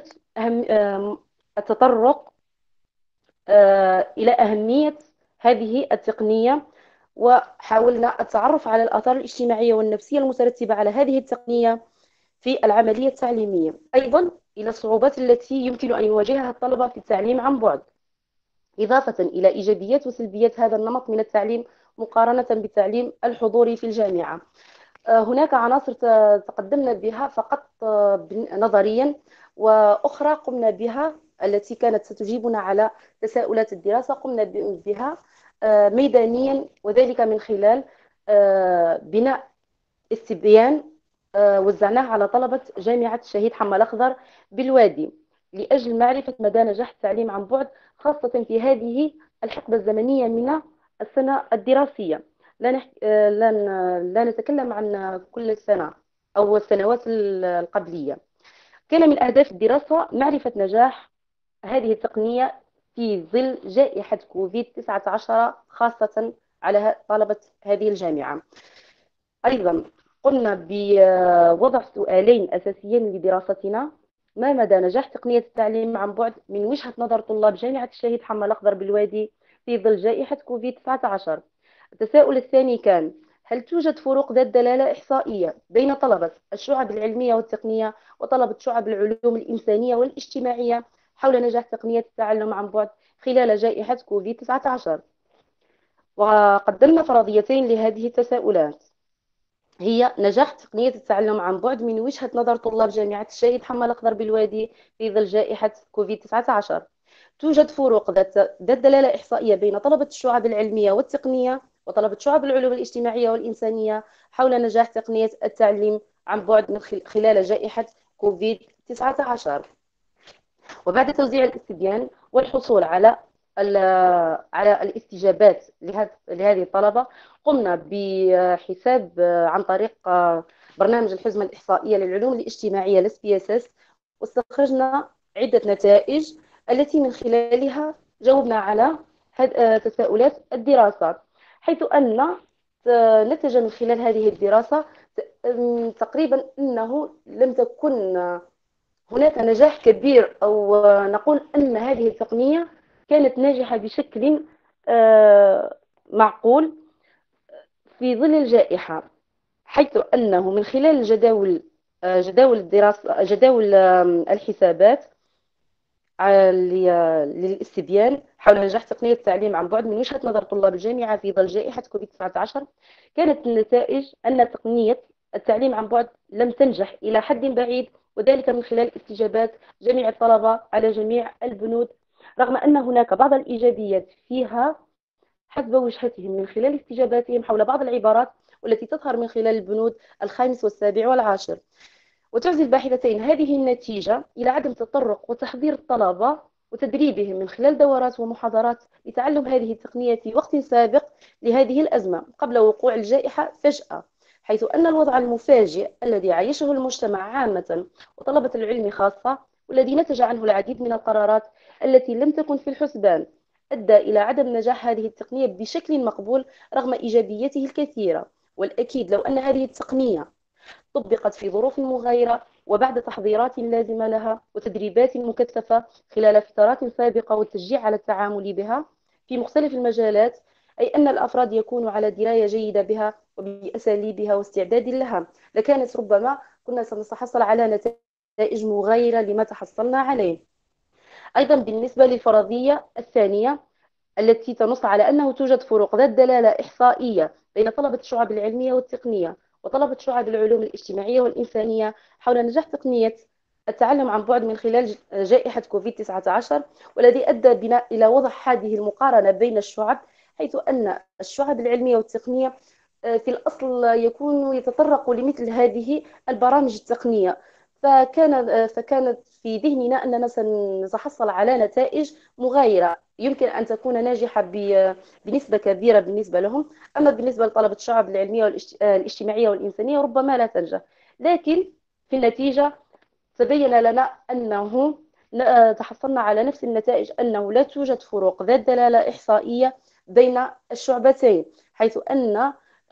S10: التطرق إلى أهمية هذه التقنية، وحاولنا التعرف على الآثار الاجتماعية والنفسية المترتبة على هذه التقنية في العملية التعليمية، أيضا إلى الصعوبات التي يمكن أن يواجهها الطلبة في التعليم عن بعد، إضافة إلى إيجابيات وسلبيات هذا النمط من التعليم مقارنة بالتعليم الحضوري في الجامعة. هناك عناصر تقدمنا بها فقط نظريا، وأخرى قمنا بها التي كانت ستجيبنا على تساؤلات الدراسة قمنا بها ميدانيا، وذلك من خلال بناء استبيان وزعناه على طلبة جامعة الشهيد حمى الأخضر بالوادي لأجل معرفة مدى نجاح التعليم عن بعد، خاصة في هذه الحقبة الزمنية من السنة الدراسية. لا نتكلم عن كل سنة أو السنوات القبلية. كان من أهداف الدراسة معرفة نجاح هذه التقنية في ظل جائحة كوفيد-19، خاصة على طلبة هذه الجامعة. أيضا قمنا بوضع سؤالين أساسيين لدراستنا: ما مدى نجاح تقنية التعليم عن بعد من وجهة نظر طلاب جامعة الشهيد حمى الأخضر بالوادي في ظل جائحة كوفيد-19؟ التساؤل الثاني كان: هل توجد فروق ذات دلالة إحصائية بين طلبة الشعب العلمية والتقنية وطلبة شعب العلوم الإنسانية والاجتماعية حول نجاح تقنية التعلم عن بعد خلال جائحة كوفيد-19؟ وقدمنا فرضيتين لهذه التساؤلات، هي نجاح تقنية التعلم عن بعد من وجهة نظر طلاب جامعة الشهيد حمى الأخضر بالوادي في ظل جائحة كوفيد-19. توجد فروق ذات دلالة إحصائية بين طلبة الشعب العلمية والتقنية وطلبة شعب العلوم الاجتماعية والإنسانية حول نجاح تقنية التعليم عن بعد من خلال جائحة كوفيد-19. وبعد توزيع الاستبيان والحصول على الاستجابات لهذه الطلبة، قمنا بحساب عن طريق برنامج الحزمة الإحصائية للعلوم الاجتماعية SPSS، واستخرجنا عدة نتائج التي من خلالها جاوبنا على تساؤلات الدراسة، حيث أن نتج من خلال هذه الدراسة تقريبا أنه لم تكن هناك نجاح كبير، أو نقول أن هذه التقنية كانت ناجحة بشكل معقول في ظل الجائحة، حيث أنه من خلال جداول الدراسة، جداول الحسابات للاستبيان حول نجاح تقنية التعليم عن بعد من وجهة نظر طلاب الجامعة في ظل جائحة كوفيد-19، كانت النتائج أن تقنية التعليم عن بعد لم تنجح إلى حد بعيد، وذلك من خلال استجابات جميع الطلبة على جميع البنود، رغم أن هناك بعض الإيجابيات فيها حسب وجهتهم من خلال استجاباتهم حول بعض العبارات والتي تظهر من خلال البنود الخامس والسابع والعاشر. وتعزي الباحثتين هذه النتيجة إلى عدم تطرق وتحضير الطلبة وتدريبهم من خلال دورات ومحاضرات لتعلم هذه التقنية في وقت سابق لهذه الأزمة قبل وقوع الجائحة فجأة، حيث أن الوضع المفاجئ الذي عايشه المجتمع عامة وطلبة العلم خاصة، والذي نتج عنه العديد من القرارات التي لم تكن في الحسبان، أدى إلى عدم نجاح هذه التقنية بشكل مقبول رغم إيجابيته الكثيرة. والأكيد لو أن هذه التقنية طبقت في ظروف مغايرة وبعد تحضيرات لازمة لها وتدريبات مكثفة خلال فترات سابقة والتشجيع على التعامل بها في مختلف المجالات، أي أن الأفراد يكونوا على دراية جيدة بها وبأساليبها واستعداد لها، لكانت ربما كنا سنتحصل على نتائج مغايرة لما تحصلنا عليه. أيضا بالنسبة للفرضية الثانية التي تنص على أنه توجد فروق ذات دلالة إحصائية بين طلبة الشعب العلمية والتقنية وطلبة شعب العلوم الاجتماعية والإنسانية حول نجاح تقنية التعلم عن بعد من خلال جائحة كوفيد-19، والذي أدى بنا إلى وضع هذه المقارنة بين الشعب، حيث أن الشعب العلمية والتقنية في الأصل يكون يتطرق لمثل هذه البرامج التقنية، فكانت في ذهننا أننا سنتحصل على نتائج مغايرة يمكن أن تكون ناجحة بنسبة كبيرة بالنسبة لهم، أما بالنسبة لطلبة الشعب العلمية والاجتماعية والإنسانية ربما لا تنجح. لكن في النتيجة تبين لنا أنه تحصلنا على نفس النتائج، أنه لا توجد فروق ذات دلالة إحصائية بين الشعبتين، حيث أن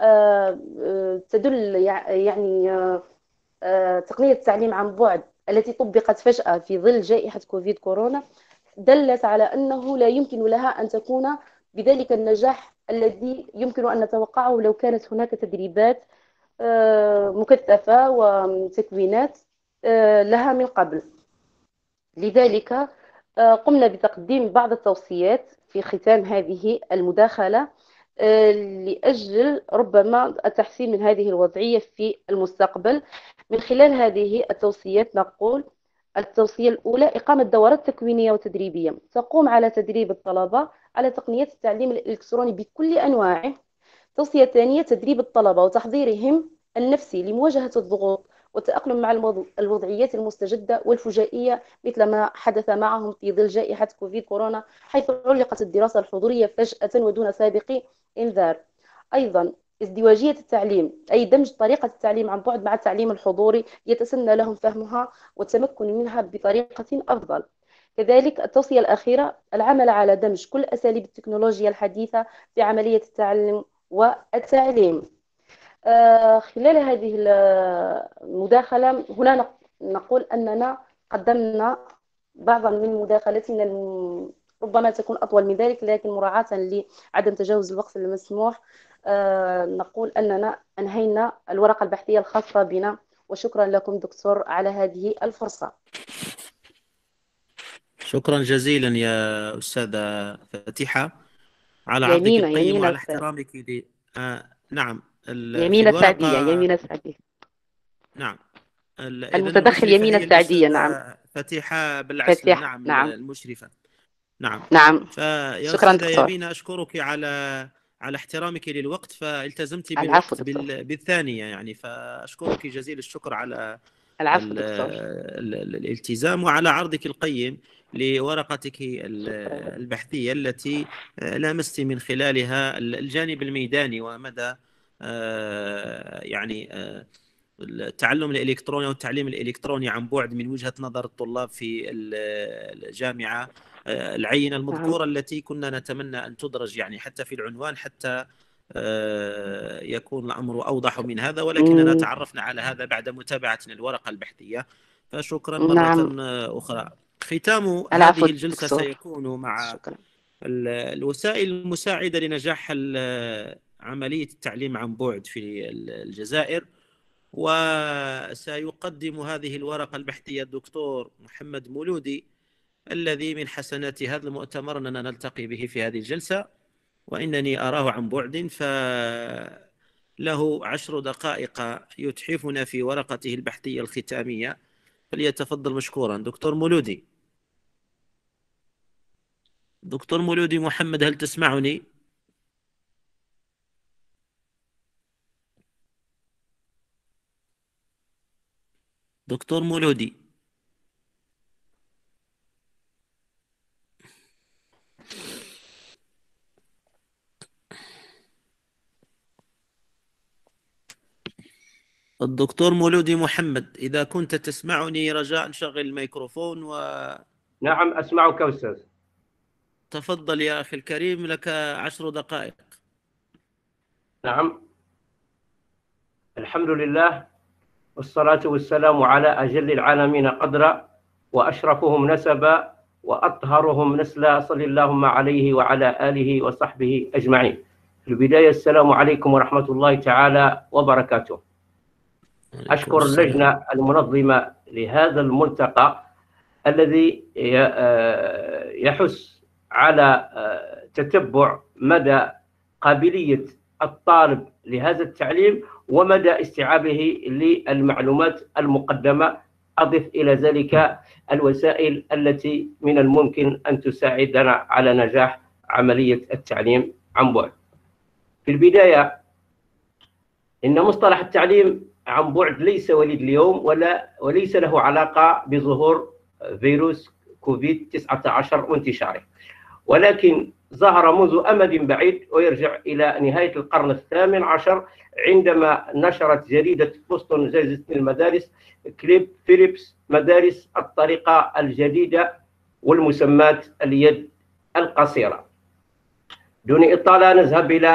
S10: تدل يعني تقنية التعليم عن بعد التي طبقت فجأة في ظل جائحة كوفيد كورونا دلت على أنه لا يمكن لها أن تكون بذلك النجاح الذي يمكن أن نتوقعه لو كانت هناك تدريبات مكثفة وتكوينات لها من قبل. لذلك قمنا بتقديم بعض التوصيات في ختام هذه المداخلة لأجل ربما التحسين من هذه الوضعية في المستقبل. من خلال هذه التوصيات نقول: التوصية الأولى إقامة دورات تكوينية وتدريبية تقوم على تدريب الطلبة على تقنيات التعليم الإلكتروني بكل أنواعه. التوصية الثانية تدريب الطلبة وتحضيرهم النفسي لمواجهة الضغوط والتأقلم مع الوضعيات المستجدة والفجائية مثل ما حدث معهم في ظل جائحة كوفيد كورونا، حيث علقت الدراسة الحضورية فجأة ودون سابق إنذار. أيضا ازدواجية التعليم، أي دمج طريقة التعليم عن بعد مع التعليم الحضوري يتسنى لهم فهمها والتمكن منها بطريقة أفضل. كذلك التوصية الأخيرة العمل على دمج كل أساليب التكنولوجيا الحديثة في عملية التعلم والتعليم. خلال هذه المداخلة هنا نقول أننا قدمنا بعضا من مداخلتنا، ربما تكون أطول من ذلك، لكن مراعاة لعدم تجاوز الوقت المسموح نقول أننا أنهينا الورقة البحثية الخاصة بنا. وشكرا لكم دكتور على هذه الفرصة.
S9: شكرا جزيلا يا أستاذة فاتحة على عرضك القيم وعلى احترامك لي. نعم،
S10: يمين السعدية، يمين السعدية.
S9: نعم،
S10: المتدخل يمين السعدية. نعم،
S9: فاتحة بالعسل. نعم.
S10: نعم
S9: المشرفة. نعم.
S10: شكرا
S9: أستاذة
S10: دكتور.
S9: يمين، أشكرك على احترامك للوقت، فالتزمت
S10: العفو
S9: بالثانية يعني، فأشكرك جزيل الشكر على
S10: دكتور.
S9: الالتزام وعلى عرضك القيم لورقتك البحثية التي لامست من خلالها الجانب الميداني ومدى يعني التعلم الإلكتروني والتعليم الإلكتروني عن بعد من وجهة نظر الطلاب في الجامعة، العينة المذكورة التي كنا نتمنى أن تدرج يعني حتى في العنوان حتى يكون الأمر أوضح من هذا، ولكننا تعرفنا على هذا بعد متابعتنا الورقة البحثية، فشكرا مرة أخرى. ختام هذه الجلسة سيكون مع الوسائل المساعدة لنجاح عملية التعليم عن بعد في الجزائر، وسيقدم هذه الورقة البحثية الدكتور محمد مولودي، الذي من حسنات هذا المؤتمر أننا نلتقي به في هذه الجلسة، وإنني أراه عن بعد، فله 10 دقائق يتحفنا في ورقته البحثية الختامية، فليتفضل مشكورا. دكتور مولودي. دكتور مولودي محمد، هل تسمعني؟ دكتور مولودي. الدكتور مولودي محمد، إذا كنت تسمعني رجاء شغل الميكروفون
S11: نعم أسمعك أستاذ.
S9: تفضل يا أخي الكريم، لك 10 دقائق.
S11: نعم، الحمد لله والصلاة والسلام على أجل العالمين قدرا وأشرفهم نسبا وأطهرهم نسلا، صل اللهم عليه وعلى آله وصحبه أجمعين. في البداية السلام عليكم ورحمة الله تعالى وبركاته. أشكر اللجنة المنظمة لهذا الملتقى الذي يحث على تتبع مدى قابلية الطالب لهذا التعليم ومدى استيعابه للمعلومات المقدمة. أضف إلى ذلك الوسائل التي من الممكن أن تساعدنا على نجاح عملية التعليم عن بعد. في البداية، إن مصطلح التعليم عن بعد ليس وليد اليوم وليس له علاقة بظهور فيروس كوفيد-19 وانتشاره، ولكن ظهر منذ أمد بعيد ويرجع إلى نهاية القرن الثامن عشر، عندما نشرت جريدة بوسطن جائزة المدارس كليب فيليبس مدارس الطريقة الجديدة والمسمات اليد القصيرة. دون إطالة نذهب إلى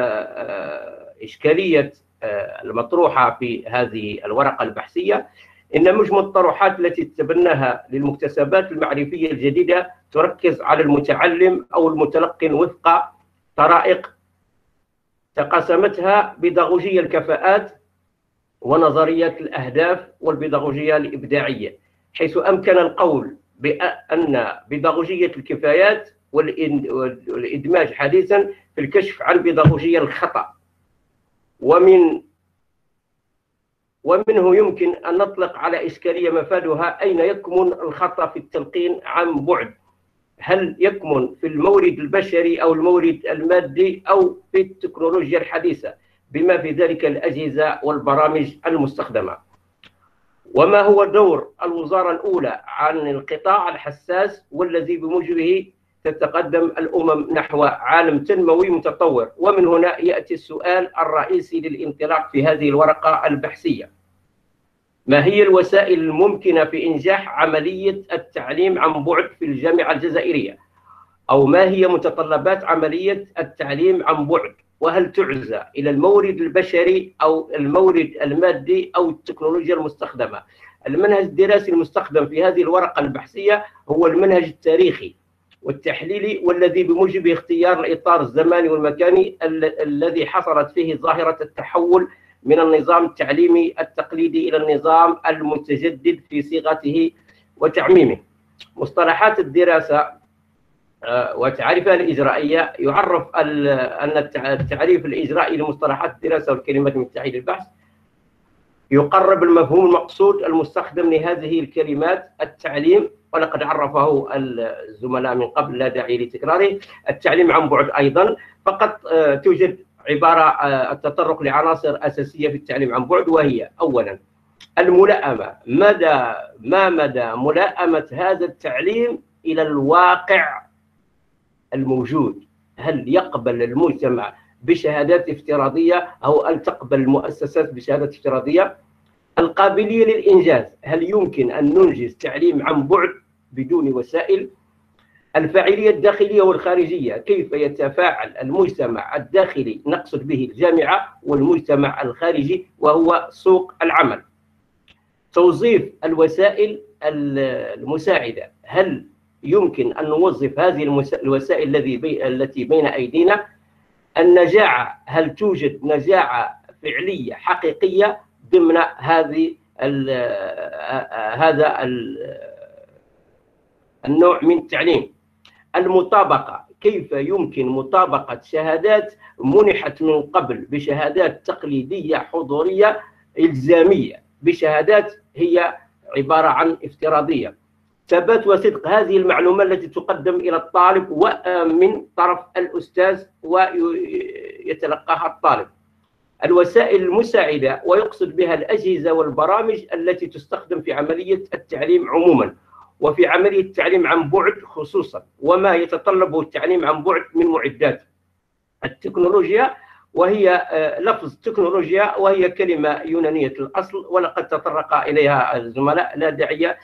S11: إشكالية المطروحة في هذه الورقة البحثية. إن مجمل الطروحات التي تبناها للمكتسبات المعرفية الجديدة تركز على المتعلم أو المتلقن وفق طرائق تقاسمتها بيداغوجية الكفاءات ونظريات الأهداف والبيداغوجية الإبداعية، حيث أمكن القول بأن بيداغوجية الكفايات والإدماج حديثا في الكشف عن بيداغوجية الخطأ. ومنه يمكن أن نطلق على إشكالية مفادها أين يكمن الخطأ في التلقين عن بعد؟ هل يكمن في المورد البشري أو المورد المادي أو في التكنولوجيا الحديثة بما في ذلك الأجهزة والبرامج المستخدمة؟ وما هو دور الوزارة الأولى عن القطاع الحساس والذي بموجبه تتقدم الأمم نحو عالم تنموي متطور؟ ومن هنا يأتي السؤال الرئيسي للانطلاق في هذه الورقة البحثية: ما هي الوسائل الممكنة في إنجاح عملية التعليم عن بعد في الجامعة الجزائرية؟ أو ما هي متطلبات عملية التعليم عن بعد؟ وهل تعزى إلى المورد البشري أو المورد المادي أو التكنولوجيا المستخدمة؟ المنهج الدراسي المستخدم في هذه الورقة البحثية هو المنهج التاريخي والتحليلي، والذي بموجب اختيار الإطار الزماني والمكاني الذي حصلت فيه ظاهرة التحول من النظام التعليمي التقليدي إلى النظام المتجدد في صيغته وتعميمه. مصطلحات الدراسة وتعريفها الإجرائية: يعرف أن التعريف الإجرائي لمصطلحات الدراسة والكلمات المفتاحية للبحث يقرب المفهوم المقصود المستخدم لهذه الكلمات التعليم، ولقد عرفه الزملاء من قبل لا داعي لتكراره. التعليم عن بعد أيضا فقط توجد عبارة التطرق لعناصر أساسية في التعليم عن بعد، وهي أولا الملائمة. ما مدى ملائمة هذا التعليم إلى الواقع الموجود؟ هل يقبل المجتمع بشهادات افتراضية أو هل تقبل المؤسسات بشهادات افتراضية؟ القابلية للإنجاز، هل يمكن أن ننجز تعليم عن بعد بدون وسائل؟ الفاعلية الداخلية والخارجية، كيف يتفاعل المجتمع الداخلي نقصد به الجامعة والمجتمع الخارجي وهو سوق العمل؟ توظيف الوسائل المساعدة، هل يمكن أن نوظف هذه الوسائل التي بين أيدينا؟ النجاعة، هل توجد نجاعة فعلية حقيقية ضمن هذا النوع من التعليم؟ المطابقة، كيف يمكن مطابقة شهادات منحت من قبل بشهادات تقليدية حضورية إلزامية بشهادات هي عبارة عن افتراضية؟ ثبات وصدق هذه المعلومة التي تقدم إلى الطالب ومن طرف الأستاذ ويتلقاها الطالب. الوسائل المساعدة، ويقصد بها الأجهزة والبرامج التي تستخدم في عملية التعليم عموما وفي عملية التعليم عن بعد خصوصا، وما يتطلبه التعليم عن بعد من معدات. التكنولوجيا، وهي لفظ تكنولوجيا وهي كلمة يونانية الأصل ولقد تطرق إليها الزملاء، لا داعي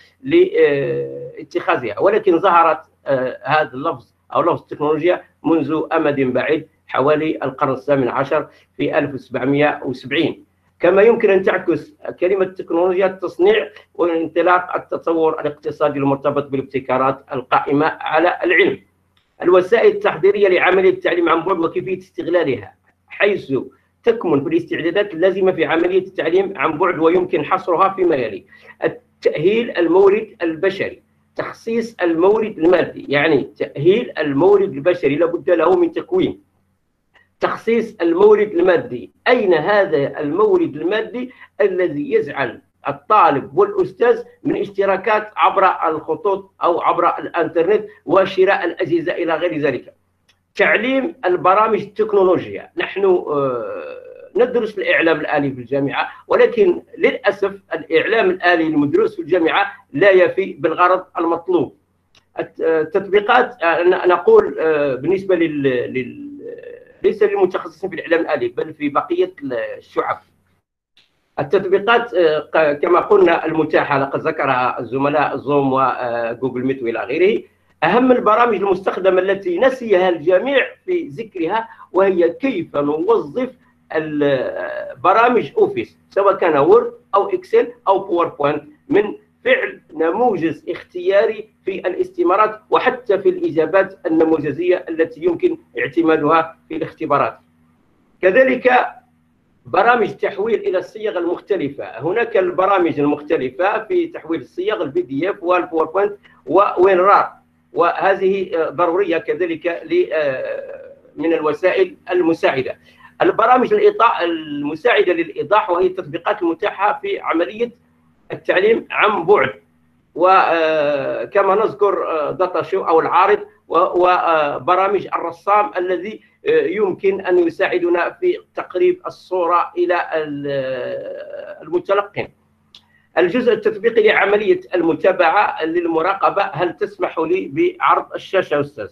S11: لاتخاذها، ولكن ظهرت هذا اللفظ أو لفظ التكنولوجيا منذ أمد بعيد حوالي القرن الثامن عشر في 1770. كما يمكن أن تعكس كلمة تكنولوجيا التصنيع وانطلاق التطور الاقتصادي المرتبط بالابتكارات القائمة على العلم. الوسائل التحضيرية لعملية التعليم عن بعد وكيفية استغلالها، حيث تكمن في الاستعدادات اللازمة في عملية التعليم عن بعد، ويمكن حصرها فيما يلي: التأهيل المورد البشري، تخصيص المورد المادي، يعني تأهيل المورد البشري لابد له من تكوين. تخصيص المورد المادي، أين هذا المورد المادي الذي يجعل الطالب والأستاذ من اشتراكات عبر الخطوط أو عبر الإنترنت وشراء الأجهزة إلى غير ذلك. تعليم البرامج التكنولوجية، نحن ندرس الإعلام الآلي في الجامعة، ولكن للأسف الإعلام الآلي المدروس في الجامعة لا يفي بالغرض المطلوب. التطبيقات، نقول بالنسبة ليس للمتخصصين في الإعلام الآلي بل في بقية الشعب. التطبيقات كما قلنا المتاحة، لقد ذكرها الزملاء زوم وجوجل ميت وإلى غيره. أهم البرامج المستخدمة التي نسيها الجميع في ذكرها، وهي كيف نوظف البرامج أوفيس، سواء كان وورد أو إكسل أو باوربوينت، من فعل نموذج اختياري في الاستمارات وحتى في الإجابات النموذجية التي يمكن اعتمادها في الاختبارات. كذلك برامج تحويل إلى الصيغ المختلفة، هناك البرامج المختلفة في تحويل الصيغ، الPDF والباوربوينت وWinrar، وهذه ضرورية كذلك من الوسائل المساعدة. البرامج المساعدة للإيضاح، وهي التطبيقات المتاحة في عملية التعليم عن بعد، وكما نذكر داتا شو أو العارض وبرامج الرسام الذي يمكن أن يساعدنا في تقريب الصورة إلى المتلقن. الجزء التطبيقي لعملية المتابعة للمراقبة، هل تسمح لي بعرض الشاشة أستاذ؟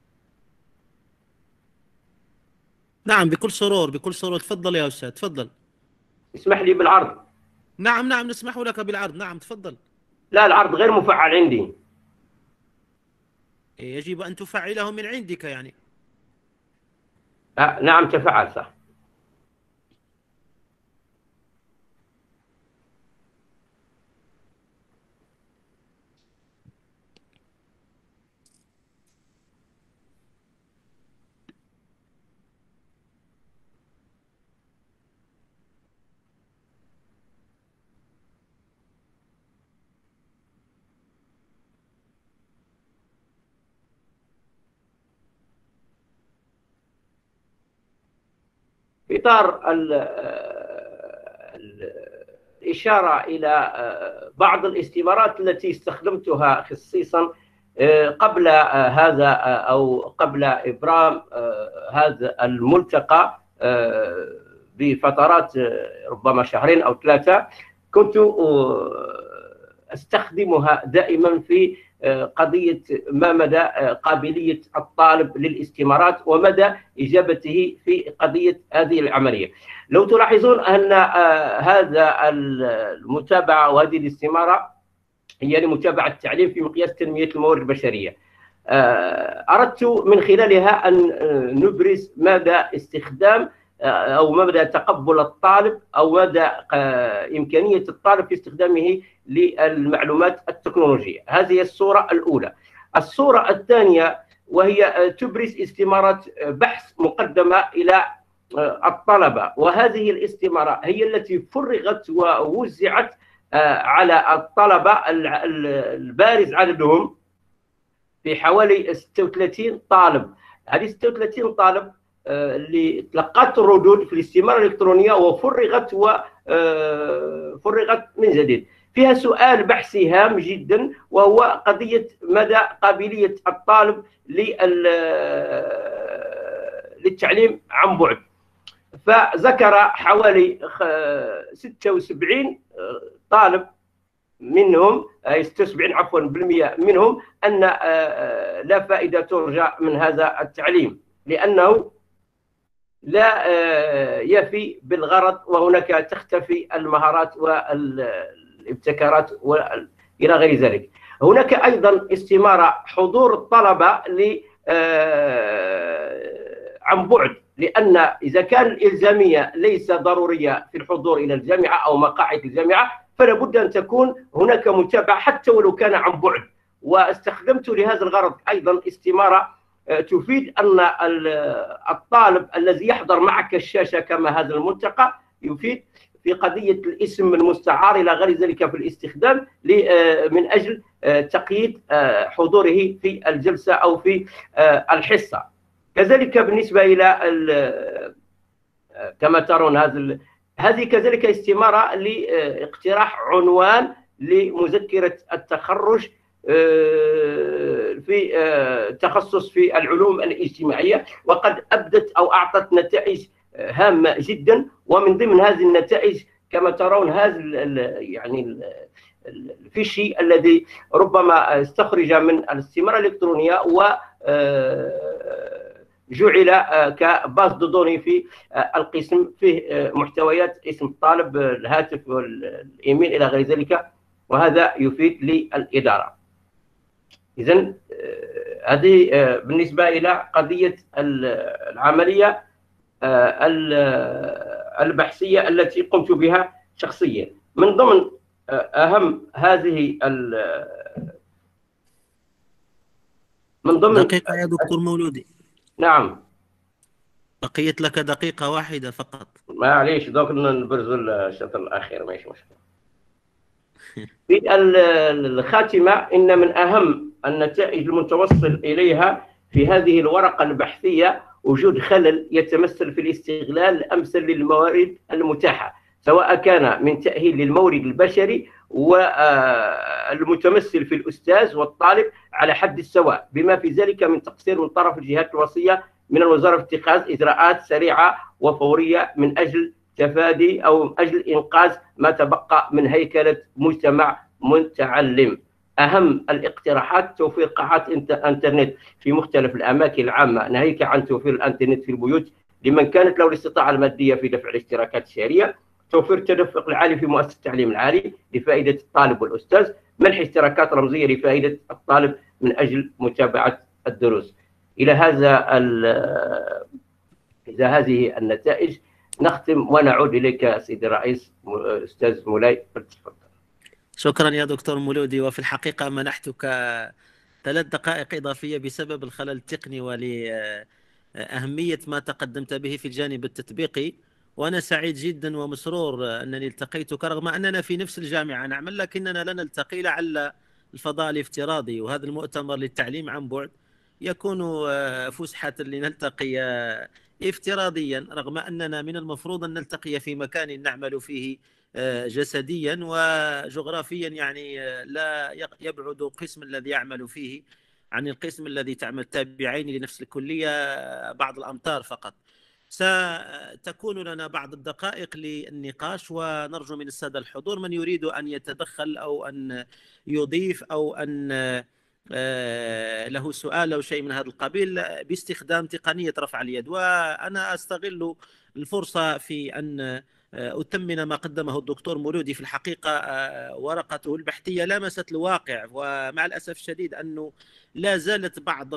S9: نعم بكل سرور بكل سرور، تفضل يا أستاذ تفضل.
S11: اسمح لي بالعرض.
S9: نعم نسمح لك بالعرض، نعم تفضل.
S11: لا، العرض غير مفعل عندي.
S9: يجب أن تفعله من عندك يعني.
S11: نعم تفعل صح. في إطار الإشارة إلى بعض الاستمارات التي استخدمتها خصيصا قبل هذا أو قبل إبرام هذا الملتقى بفترات ربما شهرين أو ثلاثة، كنت أستخدمها دائما في قضية ما مدى قابلية الطالب للاستمارات ومدى إجابته في قضية هذه العملية. لو تلاحظون أن هذا المتابعة وهذه الاستمارة هي لمتابعة التعليم في مقياس تنمية الموارد البشرية. أردت من خلالها أن نبرز مدى استخدام أو مدى تقبل الطالب أو مدى إمكانية الطالب في استخدامه للمعلومات التكنولوجية. هذه الصورة الأولى. الصورة الثانية وهي تبرز استمارات بحث مقدمة إلى الطلبة، وهذه الاستمارة هي التي فرغت ووزعت على الطلبة البارز عددهم في حوالي 36 طالب. هذه 36 طالب اللي تلقت الردود في الاستمارة الإلكترونية وفرغت من جديد. فيها سؤال بحثي هام جدا وهو قضية مدى قابلية الطالب للتعليم عن بعد. فذكر حوالي 76 طالب منهم 76 عفوا بالمئة منهم أن لا فائدة ترجى من هذا التعليم لأنه لا يفي بالغرض وهناك تختفي المهارات والابتكارات إلى غير ذلك. هناك أيضا استمارة حضور الطلبة عن بعد، لأن إذا كان الإلزامية ليس ضرورية في الحضور إلى الجامعة أو مقاعد الجامعة فلا بد أن تكون هناك متابعة حتى ولو كان عن بعد. واستخدمت لهذا الغرض أيضا استمارة تفيد أن الطالب الذي يحضر معك الشاشة كما هذا الملتقى يفيد في قضية الاسم المستعار إلى غير ذلك في الاستخدام من أجل تقييد حضوره في الجلسة أو في الحصة. كذلك بالنسبة إلى كما ترون هذه كذلك استمارة لاقتراح عنوان لمذكرة التخرج في تخصص في العلوم الاجتماعية، وقد أبدت أو أعطت نتائج هامة جدا. ومن ضمن هذه النتائج كما ترون هذا يعني الفيشي الذي ربما استخرج من الاستمارة الإلكترونية و جعل كباز دوني في القسم، فيه محتويات اسم الطالب، الهاتف والإيميل إلى غير ذلك، وهذا يفيد للإدارة. إذن هذه بالنسبة إلى قضية العملية البحثية التي قمت بها شخصيا. من ضمن أهم هذه من ضمن
S9: دقيقة يا دكتور مولودي.
S11: نعم
S9: بقيت لك دقيقة واحدة فقط.
S11: معليش دوك نبرزوا الشطر الأخير ماشي مشكلة. في الخاتمة إن من أهم النتائج المتوصل إليها في هذه الورقة البحثية وجود خلل يتمثل في الاستغلال الأمثل للموارد المتاحة، سواء كان من تأهيل للمورد البشري والمتمثل في الأستاذ والطالب على حد السواء، بما في ذلك من تقصير من طرف الجهات الوصية من الوزارة في اتخاذ إجراءات سريعة وفورية من أجل تفادي أو أجل إنقاذ ما تبقى من هيكلة مجتمع متعلم. أهم الاقتراحات توفير قاعات انترنت في مختلف الأماكن العامة، ناهيك عن توفير الانترنت في البيوت لمن كانت له الاستطاعة المادية في دفع الاشتراكات الشهرية، توفير التدفق العالي في مؤسسة التعليم العالي لفائدة الطالب والأستاذ، منح اشتراكات رمزية لفائدة الطالب من أجل متابعة الدروس. إلى هذه النتائج نختم ونعود إليك سيدي الرئيس أستاذ مولاي.
S9: شكرا يا دكتور مولودي، وفي الحقيقة منحتك 3 دقائق إضافية بسبب الخلل التقني ولأهمية ما تقدمت به في الجانب التطبيقي، وأنا سعيد جدا ومسرور أنني التقيتك رغم أننا في نفس الجامعة نعمل، لكننا لا نلتقي لعل الفضاء الافتراضي وهذا المؤتمر للتعليم عن بعد يكون فسحة لنلتقي افتراضيا، رغم أننا من المفروض أن نلتقي في مكان نعمل فيه جسديا وجغرافيا، يعني لا يبعد القسم الذي يعمل فيه عن القسم الذي تعمل تابعين لنفس الكلية بعض الأمتار فقط. ستكون لنا بعض الدقائق للنقاش، ونرجو من السادة الحضور من يريد أن يتدخل أو أن يضيف أو أن له سؤال أو شيء من هذا القبيل باستخدام تقنية رفع اليد. وأنا أستغل الفرصة في أن أتمن ما قدمه الدكتور مولودي. في الحقيقة ورقته البحثية لامست الواقع، ومع الأسف الشديد أنه لا زالت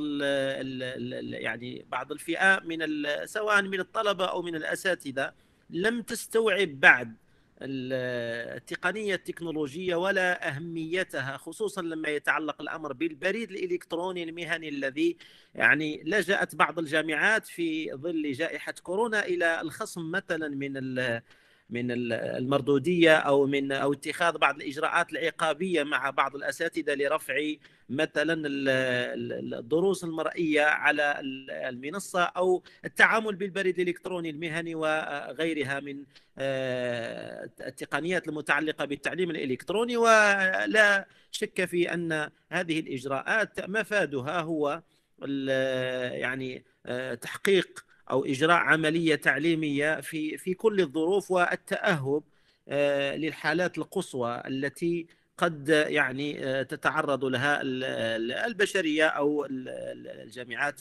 S9: يعني بعض الفئة سواء من الطلبة أو من الأساتذة لم تستوعب بعد التقنية التكنولوجية ولا أهميتها، خصوصا لما يتعلق الأمر بالبريد الإلكتروني المهني الذي يعني لجأت بعض الجامعات في ظل جائحة كورونا إلى الخصم مثلا من المردودية أو اتخاذ بعض الإجراءات العقابية مع بعض الأساتذة لرفع مثلا الدروس المرئية على المنصة أو التعامل بالبريد الإلكتروني المهني وغيرها من التقنيات المتعلقة بالتعليم الإلكتروني. ولا شك في أن هذه الإجراءات مفادها هو يعني تحقيق أو إجراء عملية تعليمية في كل الظروف، والتأهب للحالات القصوى التي قد يعني تتعرض لها البشرية أو الجامعات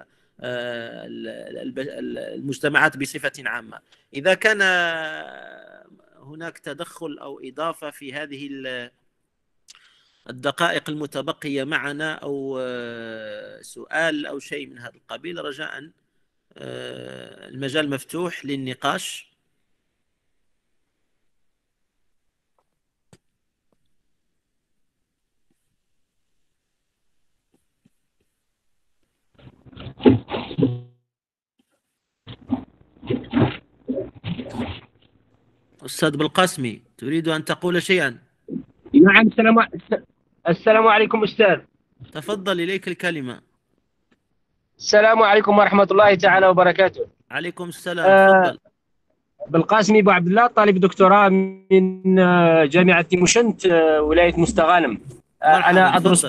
S9: والمجتمعات بصفة عامة. إذا كان هناك تدخل أو إضافة في هذه الدقائق المتبقية معنا أو سؤال أو شيء من هذا القبيل، رجاء المجال مفتوح للنقاش. أستاذ بالقاسمي، تريد أن تقول شيئا؟
S12: نعم. السلام عليكم أستاذ.
S9: تفضل، إليك الكلمة.
S12: السلام عليكم ورحمة الله تعالى وبركاته.
S9: عليكم السلام. تفضل.
S12: بالقاسمي أبو عبد الله، طالب دكتوراه من جامعة تيموشنت ولاية مستغانم. أنا أدرس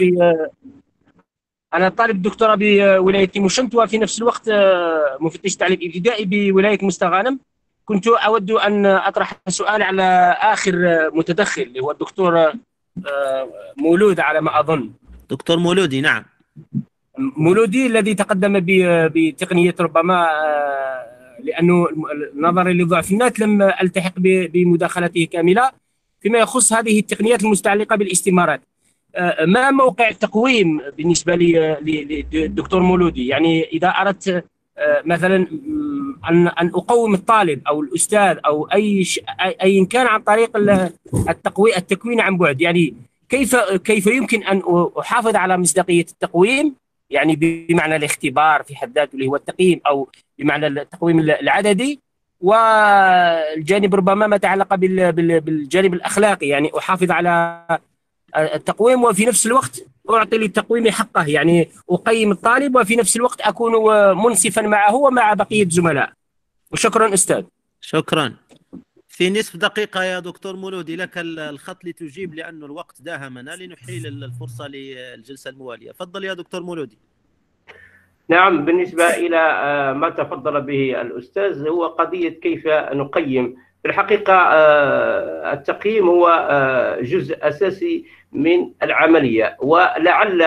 S12: أنا طالب دكتوراه بولاية تيموشنت، وفي نفس الوقت مفتش تعليم ابتدائي بولاية مستغانم. كنت أود أن أطرح سؤال على آخر متدخل اللي هو الدكتور مولود على ما أظن.
S9: دكتور مولودي. نعم،
S12: مولودي الذي تقدم بتقنية ربما لأنه نظرا لضعف النت لم ألتحق بمداخلته كاملة فيما يخص هذه التقنيات المتعلقة بالاستمارات. ما موقع التقويم بالنسبة للدكتور مولودي؟ يعني إذا أردت مثلا أن أقوم الطالب أو الأستاذ أو أي كان عن طريق التكوين عن بعد، يعني كيف يمكن أن أحافظ على مصداقية التقويم، يعني بمعنى الاختبار في حد ذاته اللي هو التقييم، أو بمعنى التقويم العددي، والجانب ربما ما يتعلق بالجانب الأخلاقي، يعني أحافظ على التقويم وفي نفس الوقت أعطي للتقويم حقه، يعني أقيم الطالب وفي نفس الوقت أكون منصفا معه ومع بقية الزملاء. وشكرا أستاذ.
S9: شكرا. في نصف دقيقة يا دكتور مولودي لك الخط لتجيب، لأن الوقت داهمنا لنحيل الفرصة للجلسة الموالية. فضل يا دكتور مولودي.
S11: نعم، بالنسبة إلى ما تفضل به الأستاذ هو قضية كيف نقيم. في الحقيقة التقييم هو جزء أساسي من العملية، ولعل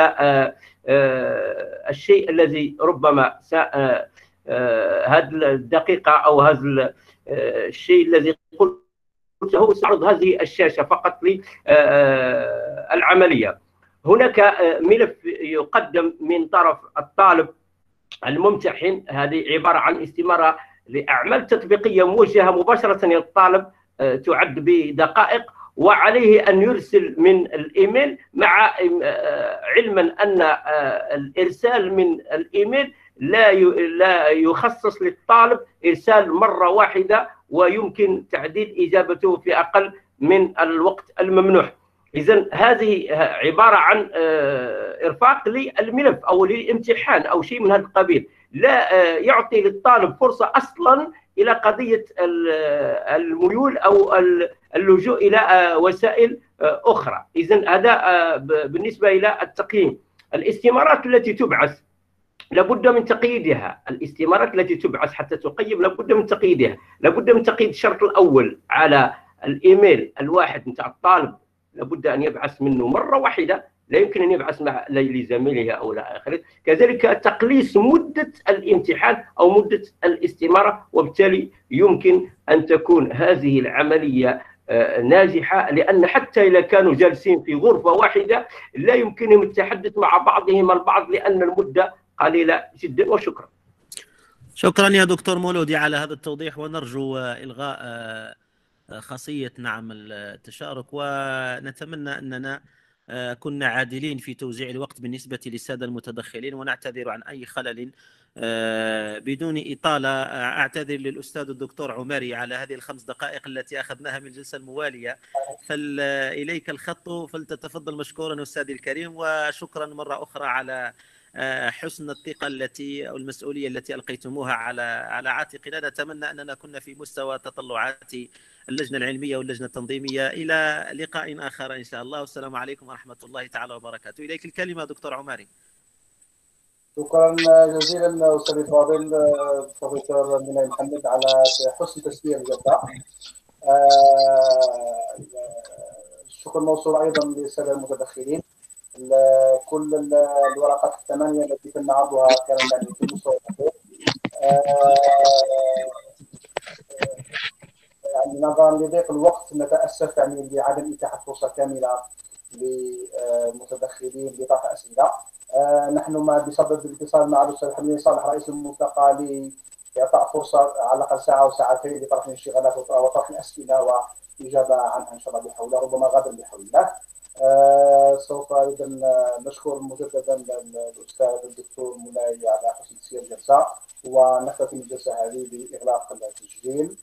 S11: الشيء الذي ربما هذه الدقيقة أو هذا الشيء الذي قلته سأعرض هذه الشاشة فقط للعملية. هناك ملف يقدم من طرف الطالب الممتحن، هذه عبارة عن استمارة لأعمال تطبيقية موجهة مباشرة إلى الطالب، تعد بدقائق، وعليه أن يرسل من الإيميل، مع علما أن الإرسال من الإيميل لا يخصص للطالب إرسال مرة واحدة، ويمكن تعديل إجابته في أقل من الوقت الممنوح. إذن هذه عبارة عن إرفاق للملف أو للامتحان أو شيء من هذا القبيل، لا يعطي للطالب فرصة أصلا إلى قضية الميول أو اللجوء إلى وسائل أخرى. إذن هذا بالنسبة إلى التقييم. الاستمارات التي تبعث لابد من تقييدها. الاستمارات التي تبعث حتى تقيم لابد من تقييدها، لابد من تقييد الشرط الأول على الإيميل الواحد نتاع الطالب، لابد أن يبعث منه مرة واحدة لا يمكن أن يبعث مع لزميله أو إلى آخره. كذلك تقليص مدة الامتحان أو مدة الاستمارة، وبالتالي يمكن أن تكون هذه العملية ناجحة، لأن حتى إذا كانوا جالسين في غرفة واحدة لا يمكنهم التحدث مع بعضهم البعض لأن المدة قليلة جدا. وشكرا.
S9: شكرا يا دكتور مولودي على هذا التوضيح، ونرجو إلغاء خاصية التشارك، ونتمنى أننا كنا عادلين في توزيع الوقت بالنسبة للسادة المتدخلين، ونعتذر عن أي خلل. بدون إطالة أعتذر للأستاذ الدكتور عماري على هذه ال5 دقائق التي أخذناها من الجلسة الموالية. فإليك الخط، فلتتفضل مشكورا أستاذي الكريم، وشكرا مرة أخرى على حسن الثقة التي أو المسؤولية التي ألقيتموها على عاتقنا. نتمنى أننا كنا في مستوى تطلعات اللجنة العلمية واللجنة التنظيمية. إلى لقاء آخر إن شاء الله، والسلام عليكم ورحمة الله تعالى وبركاته. إليك الكلمة دكتور عماري.
S1: شكرا جزيلا أستاذ الفاضل بروفيسور منى محمد على حسن تسجيل الجلسة. الشكر موصول أيضا للسادة المتدخلين. كل الورقات ال8 التي تم عرضها كانت يعني في مستوى يعني نظرا لضيق الوقت نتأسف يعني لعدم إتاحة فرصة كاملة للمتدخلين لطرح أسئلة. نحن بسبب الاتصال مع الأستاذ حميد صالح رئيس الملتقى لإعطاء فرصة على الأقل ساعة أو ساعتين لطرح الانشغالات وطرح الأسئلة وإجابة عنها إن شاء الله بحول الله، ربما غدا بحول الله. سوف أيضا نشكر مجددا الأستاذ الدكتور مولاي على حسن تسجيل الجلسة، ونختتم الجلسة هذه بإغلاق التسجيل.